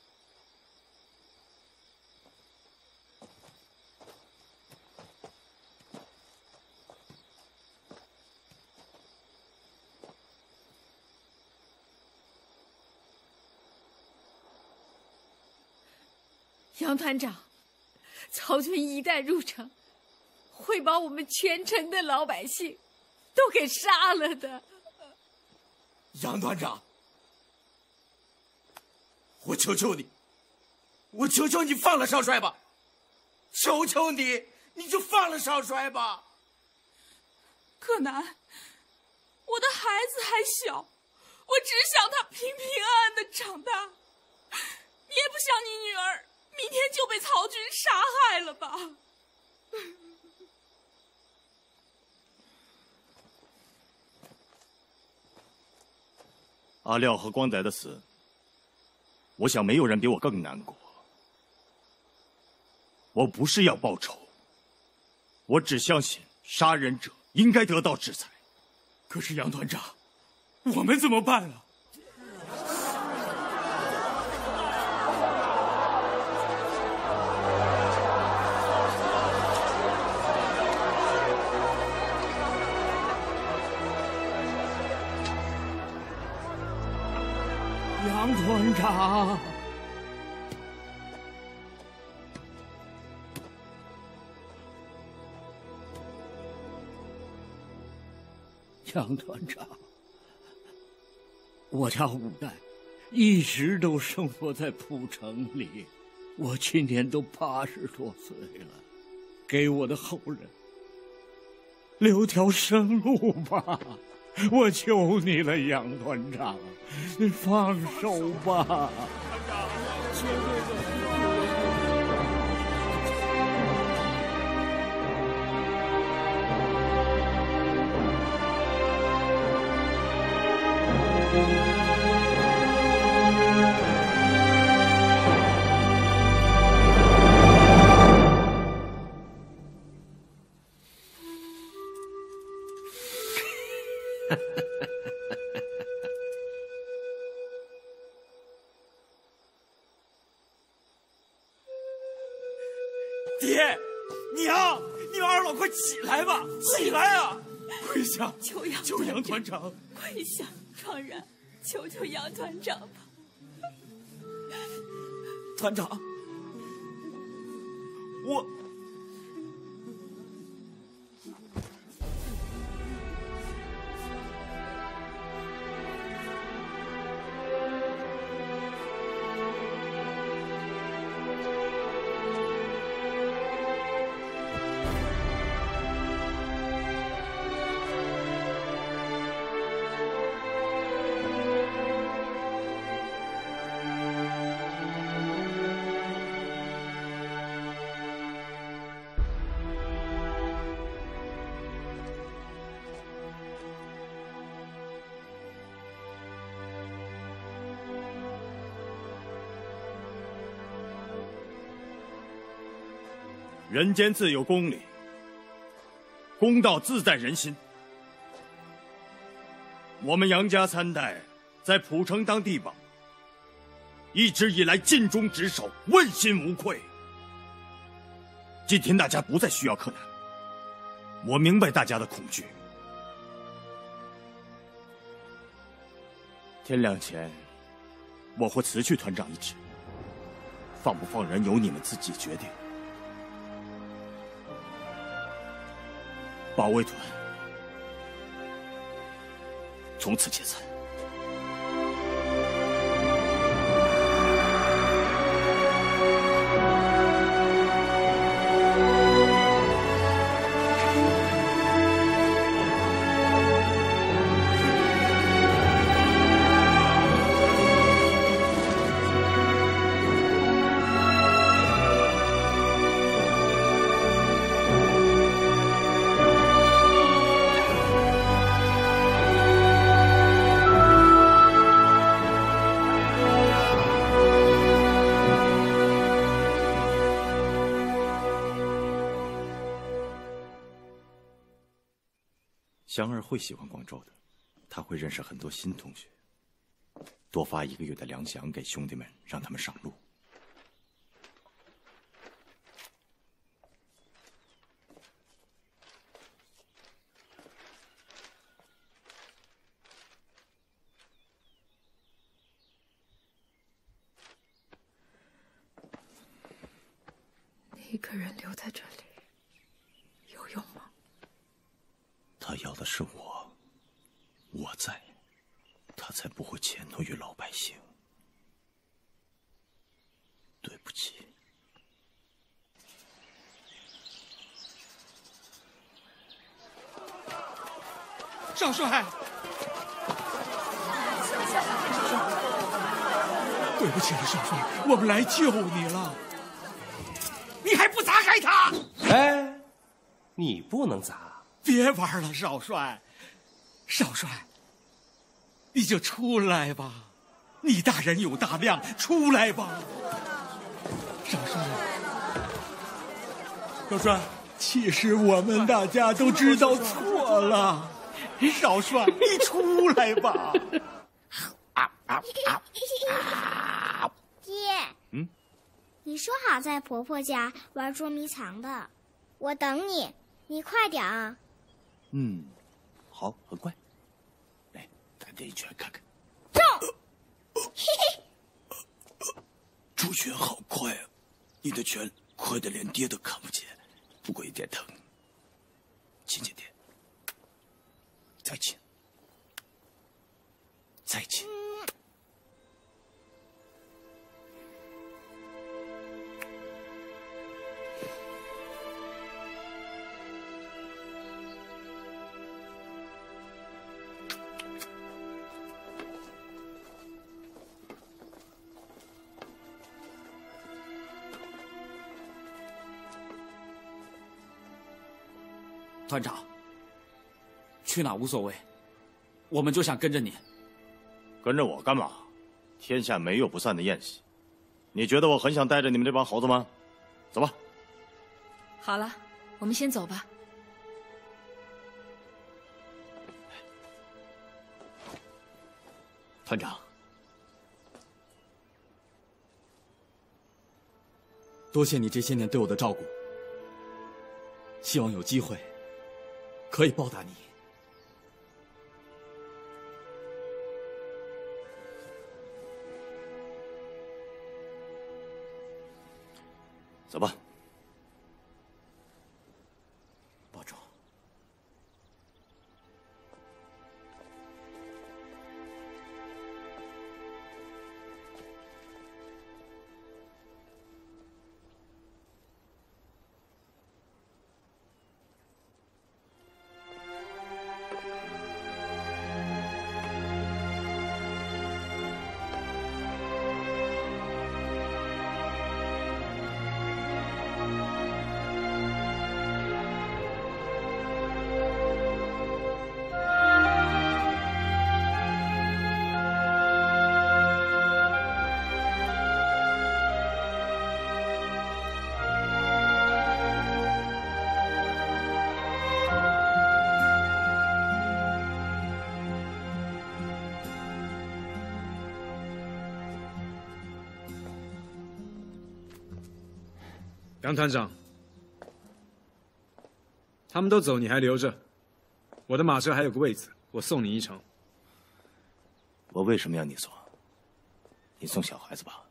杨团长，曹军一旦入城，会把我们全城的老百姓都给杀了的。 杨团长，我求求你，我求求你放了少帅吧！求求你，你就放了少帅吧！ 克南，我的孩子还小，我只想他平平安安的长大，也不想你女儿明天就被曹军杀害了吧？ 阿廖和光仔的死，我想没有人比我更难过。我不是要报仇，我只相信杀人者应该得到制裁。 可是杨团长，我们怎么办啊？ 杨团长，杨团长，我家五代一直都生活在蒲城里，我今年都80多岁了，给我的后人留条生路吧。我求你了，杨团长，你放手吧。 爹，娘，你们二老快起来吧，起来啊！跪下， 求杨团长， 跪下，怆然，求求杨团长吧。 团长，我。 人间自有公理，公道自在人心。我们杨家3代在蒲城当地保，一直以来尽忠职守，问心无愧。今天大家不再需要克南，我明白大家的恐惧。天亮前，我会辞去团长一职，放不放人由你们自己决定。保卫团从此解散。 香儿会喜欢广州的，她会认识很多新同学。多发1个月的粮饷给兄弟们，让他们上路。 你一个人留在这里有用吗？ 他要的是我，我在，他才不会迁怒于老百姓。对不起。 少帅，对不起了，少帅，我们来救你了。你还不砸开他？ 哎，你不能砸。 别玩了，少帅。少帅，你就出来吧，你大人有大量，出来吧。少帅，少帅，其实我们大家都知道错了。少帅，你出来吧。 爹，你说好在婆婆家玩捉迷藏的，我等你，你快点啊。 好，很快。来，打这一拳看看。 中！ 出拳好快啊！你的拳快得连爹都看不见，不过有点疼。轻轻点，再轻，再轻。 团长，去哪无所谓，我们就想跟着你。 跟着我干嘛？天下没有不散的宴席。你觉得我很想带着你们这帮猴子吗？走吧。 好了，我们先走吧。 团长，多谢你这些年对我的照顾，希望有机会可以报答你。 走吧。 保重。 杨团长，他们都走，你还留着？我的马车还有个位子，我送你一程。 我为什么要你送？你送小孩子吧。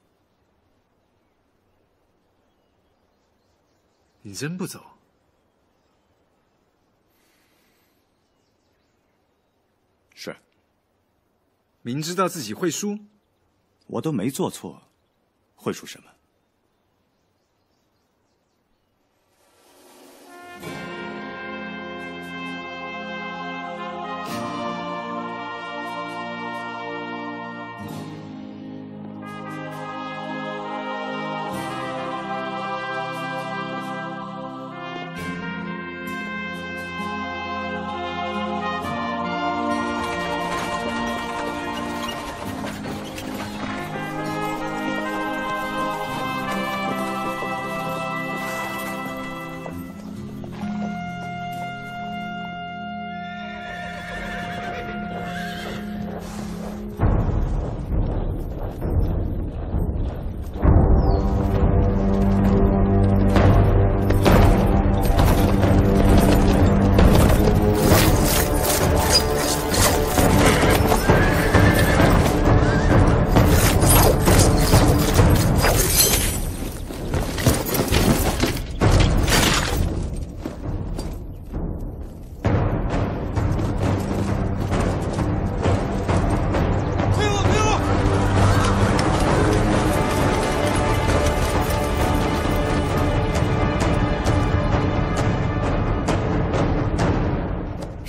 你真不走？ 是。 明知道自己会输， 我都没做错，会输什么？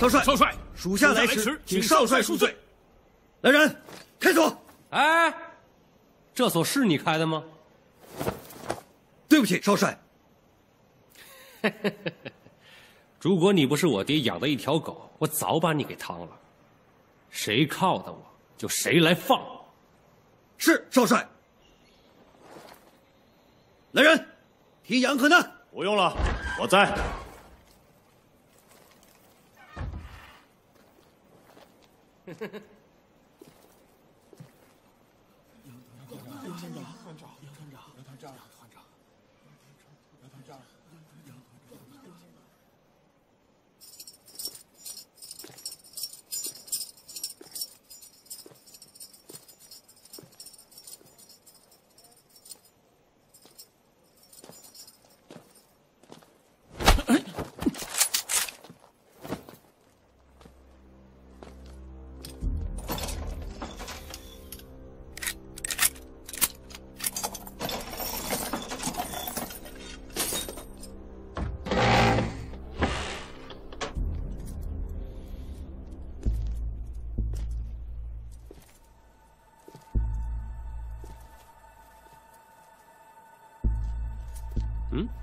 少帅， 少帅， 属下来迟，请少帅恕罪。来人，开锁！ 哎，这锁是你开的吗？ 对不起，少帅。 如果你不是我爹养的一条狗，我早把你给烫了。谁靠的我，就谁来放。 是少帅。来人，提杨克难。 不用了，我在。 嗯，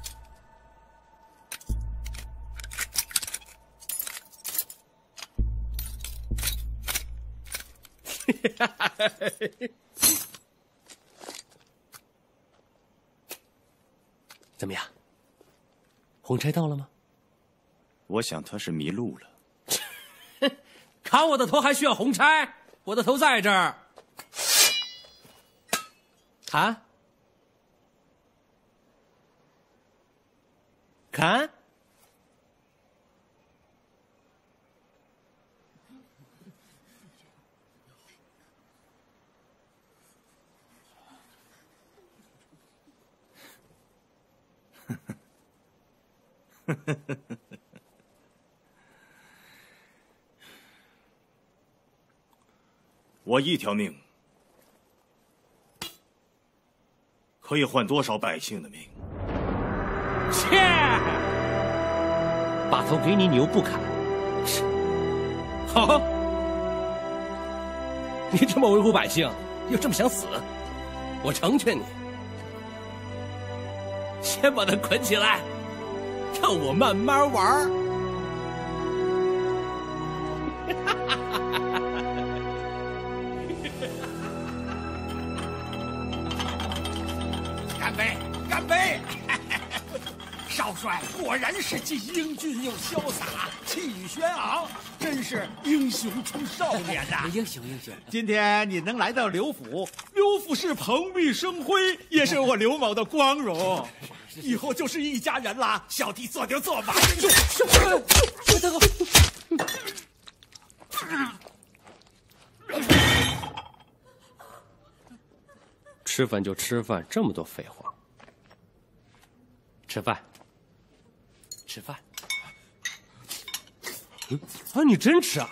怎么样？红差到了吗？ 我想他是迷路了。 砍我的头还需要红差？我的头在这儿。砍。砍！ 我一条命可以换多少百姓的命？ 切！把头给你，你又不砍，好，你这么维护百姓，又这么想死，我成全你。先把他捆起来，让我慢慢玩。 干杯！干杯！少帅果然是既英俊又潇洒，气宇轩昂，真是英雄出少年呐！ 英雄英雄！ 今天你能来到刘府，刘府是蓬荜生辉，也是我刘某的光荣。以后就是一家人啦，小弟做牛做马。 吃饭就吃饭，这么多废话。吃饭。吃饭。啊，你真吃啊？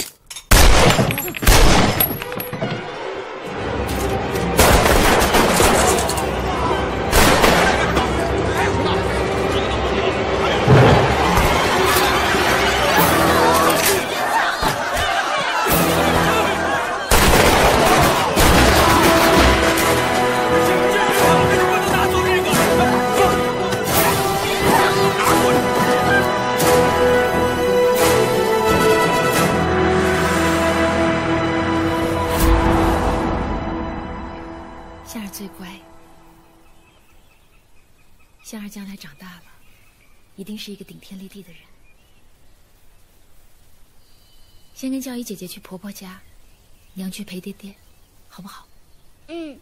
香儿最乖，香儿将来长大了，一定是一个顶天立地的人。先跟教仪姐姐去婆婆家，娘去陪爹爹，好不好？ 嗯。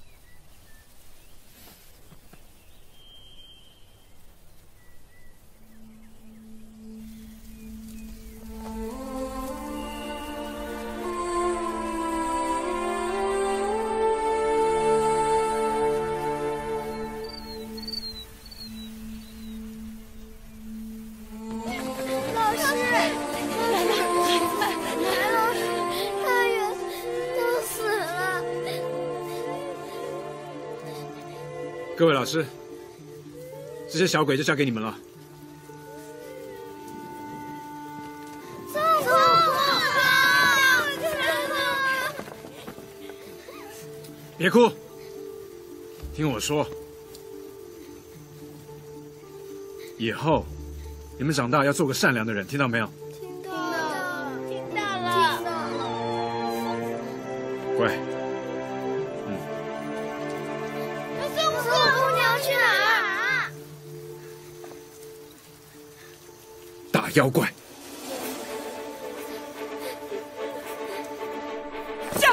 各位老师，这些小鬼就交给你们了。 别哭，听我说，以后你们长大要做个善良的人，听到没有？ 听到了。 乖。 孙悟空娘去哪儿？ 打妖怪。 驾！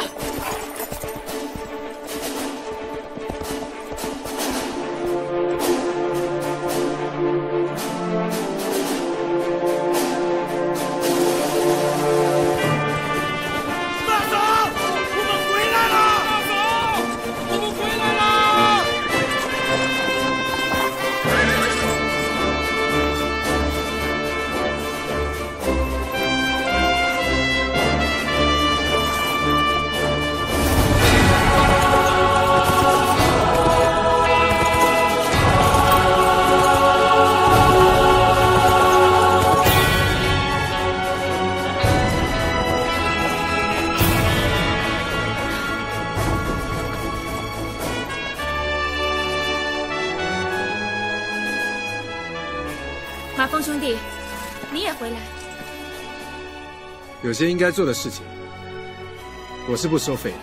马峰兄弟，你也回来。 有些应该做的事情，我是不收费的。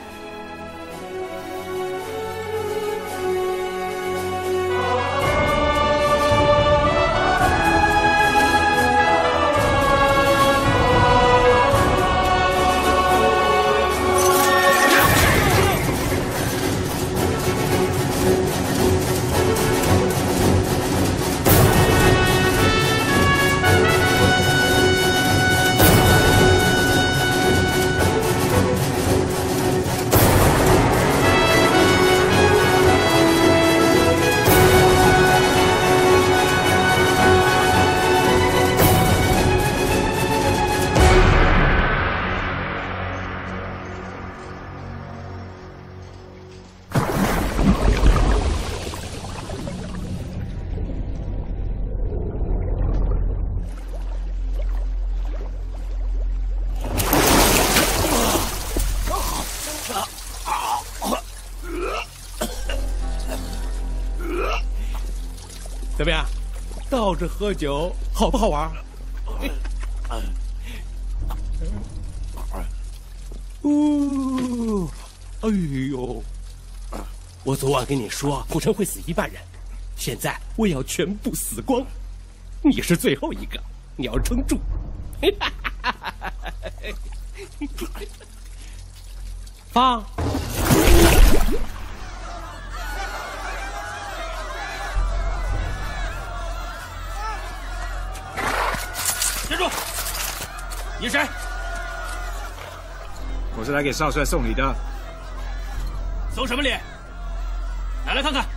怎么样？倒着喝酒好不好玩？哎呦！我昨晚跟你说，古城会死一半人，现在我也要全部死光。你是最后一个，你要撑住。放。 站住！你是谁？ 我是来给少帅送礼的。 送什么礼？拿来看看。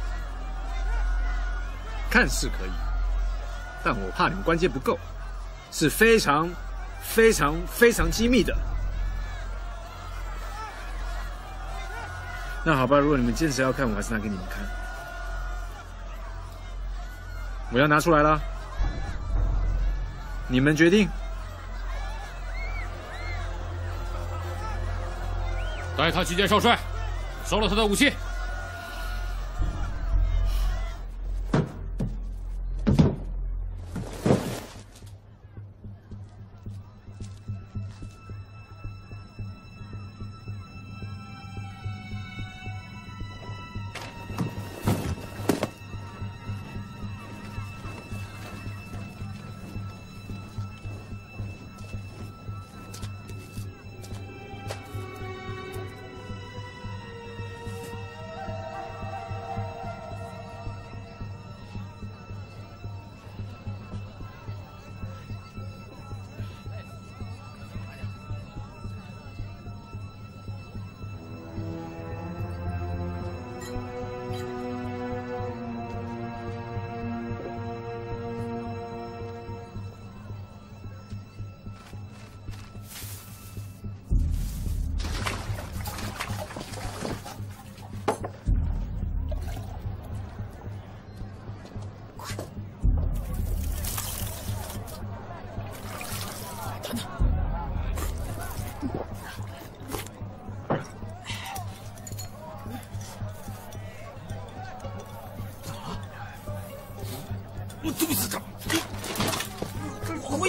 看是可以，但我怕你们关键不够，是非常、非常、非常机密的。那好吧，如果你们坚持要看，我还是拿给你们看。我要拿出来了，你们决定。 带他去见少帅，收了他的武器。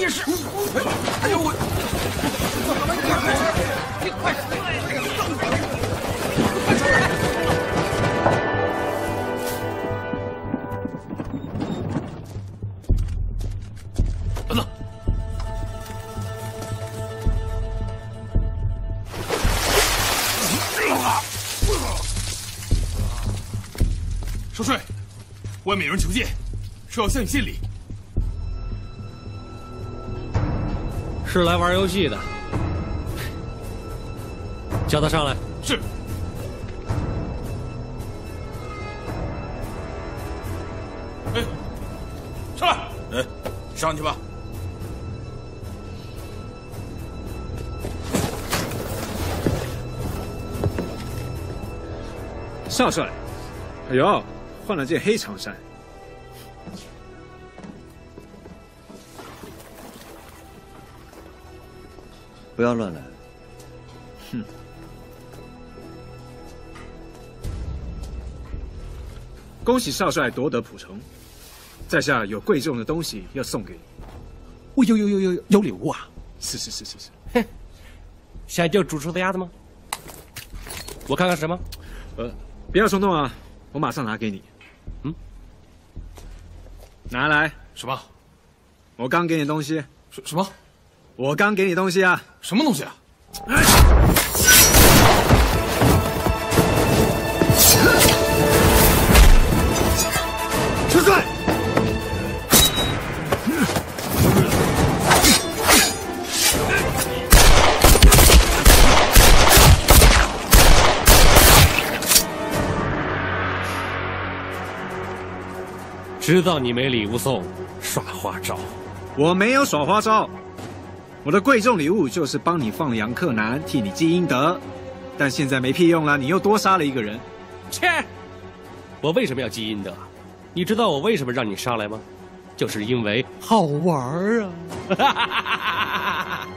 也是。哎呦我！你快出来！快出来！等等。少帅，外面有人求见，说要向你献礼。 是来玩游戏的，叫他上来。 是。哎，上来。 哎，上去吧。 少帅，哎呦，换了件黑长衫。 不要乱来。 哼。恭喜少帅夺得蒲城，在下有贵重的东西要送给你。 我有礼物啊！ 是。 哼，现在就煮出的鸭子吗？我看看什么？ 不要冲动啊！我马上拿给你。 嗯， 拿来。 什么？ 我刚给你东西。 什么？ 我刚给你东西啊！ 什么东西啊？ 少帅！ 知道你没礼物送，耍花招。 我没有耍花招。我的贵重礼物就是帮你放杨克南，替你积阴德，但现在没屁用了，你又多杀了一个人。 切！我为什么要积阴德？你知道我为什么让你上来吗？就是因为好玩啊！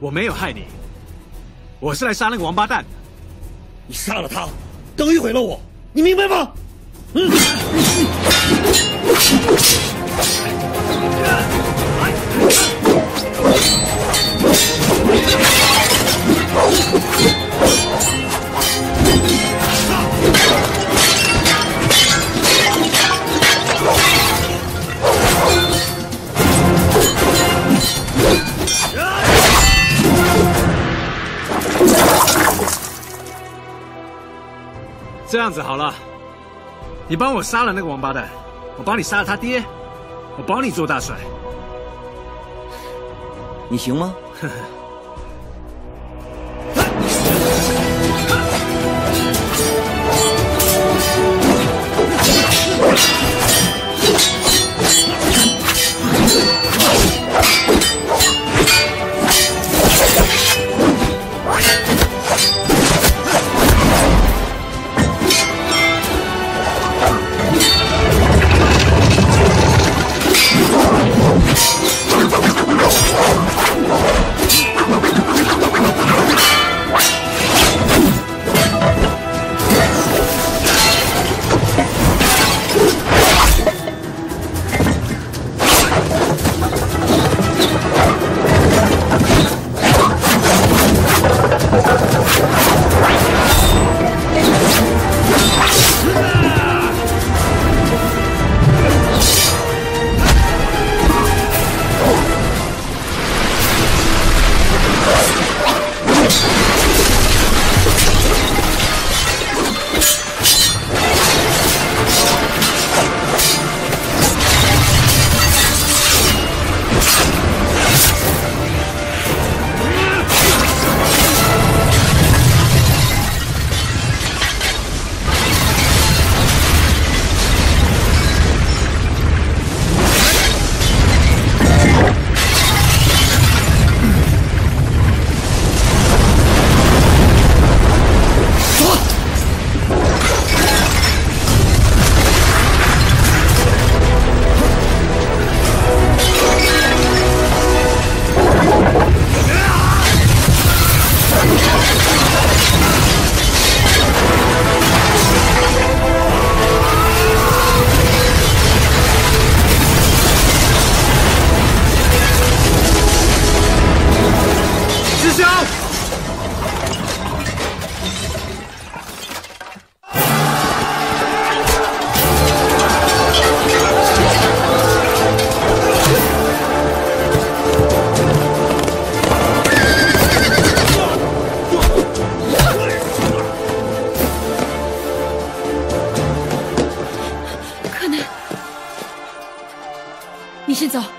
我没有害你，我是来杀那个王八蛋。 你杀了他，等于毁了我，你明白吗？ 这样子好了，你帮我杀了那个王八蛋，我帮你杀了他爹，我保你做大帅。 你行吗？ 呵呵。 你先走。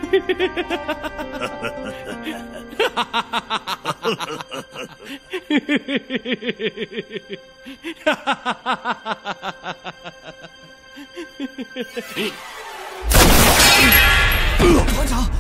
团长。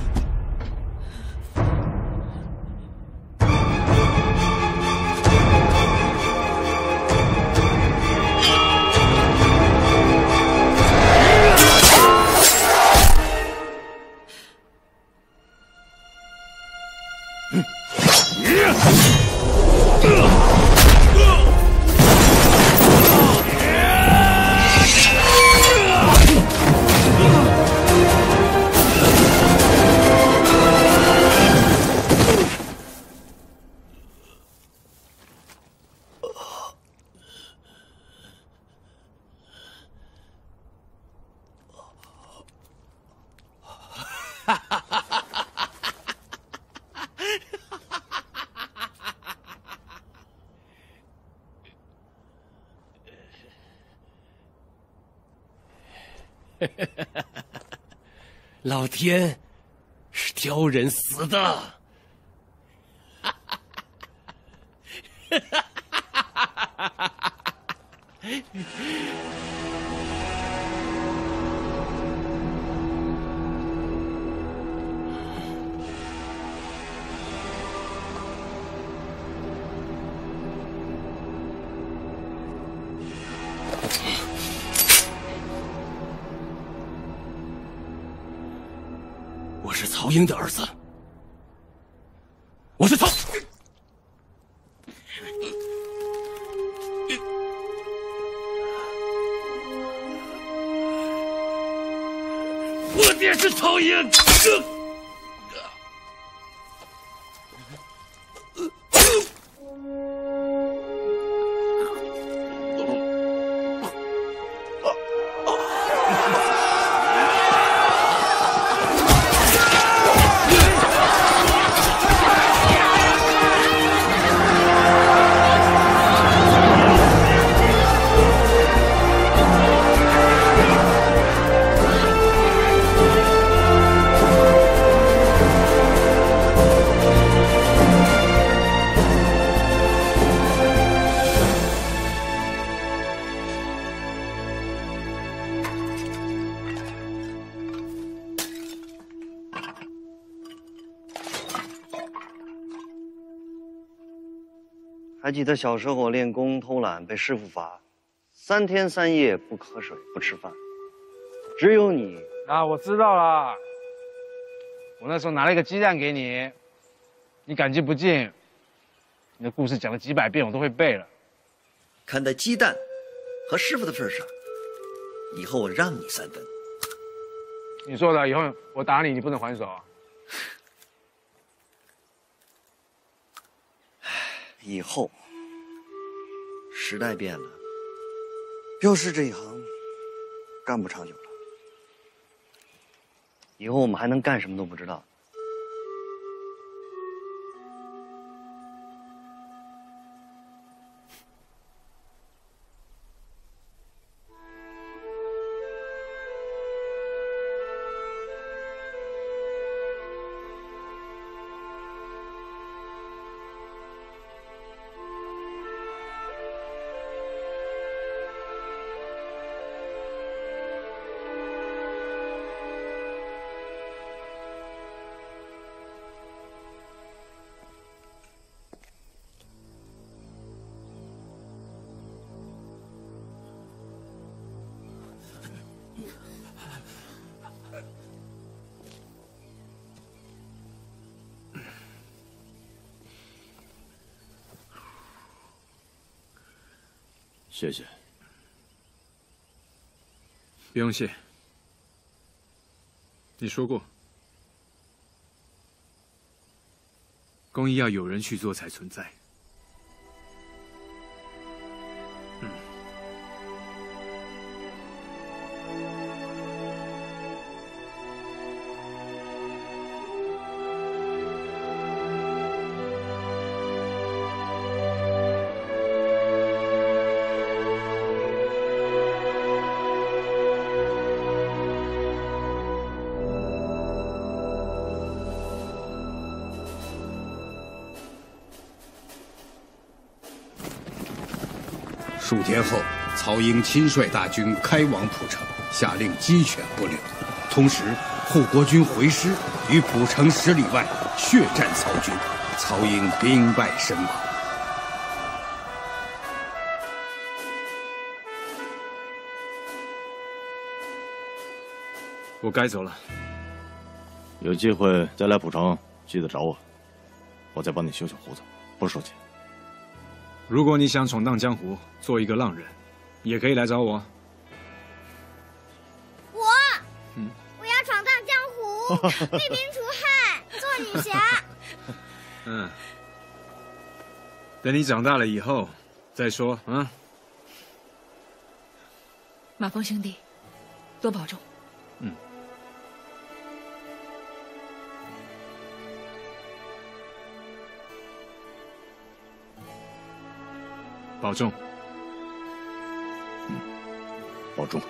老天是挑人死的。我是曹英的儿子，我是曹。我爹是曹英。 还记得小时候练功偷懒被师傅罚，3天3夜不喝水不吃饭，只有你啊，我知道了。我那时候拿了一个鸡蛋给你，你感激不尽。你的故事讲了几百遍，我都会背了。 看在鸡蛋和师傅的份上，以后我让你3分。 你说的，以后我打你，你不能还手啊。 以后时代变了，镖师这一行干不长久了。以后我们还能干什么都不知道。 谢谢。 不用谢。你说过，公益要有人去做才存在。 数天后，曹营亲率大军开往蒲城，下令鸡犬不留。同时，护国军回师，于蒲城10里外血战曹军，曹营兵败身亡。 我该走了。 有机会再来蒲城，记得找我，我再帮你修修胡子，不收钱。 如果你想闯荡江湖，做一个浪人，也可以来找我。 我要闯荡江湖，为民除害，做女侠。 等你长大了以后再说啊。 马峰兄弟，多保重。 保重。 保重。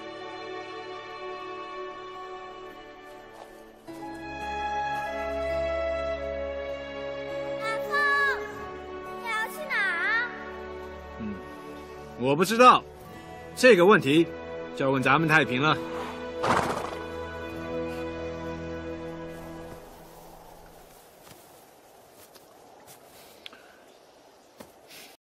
我不知道，这个问题就要问咱们太平了。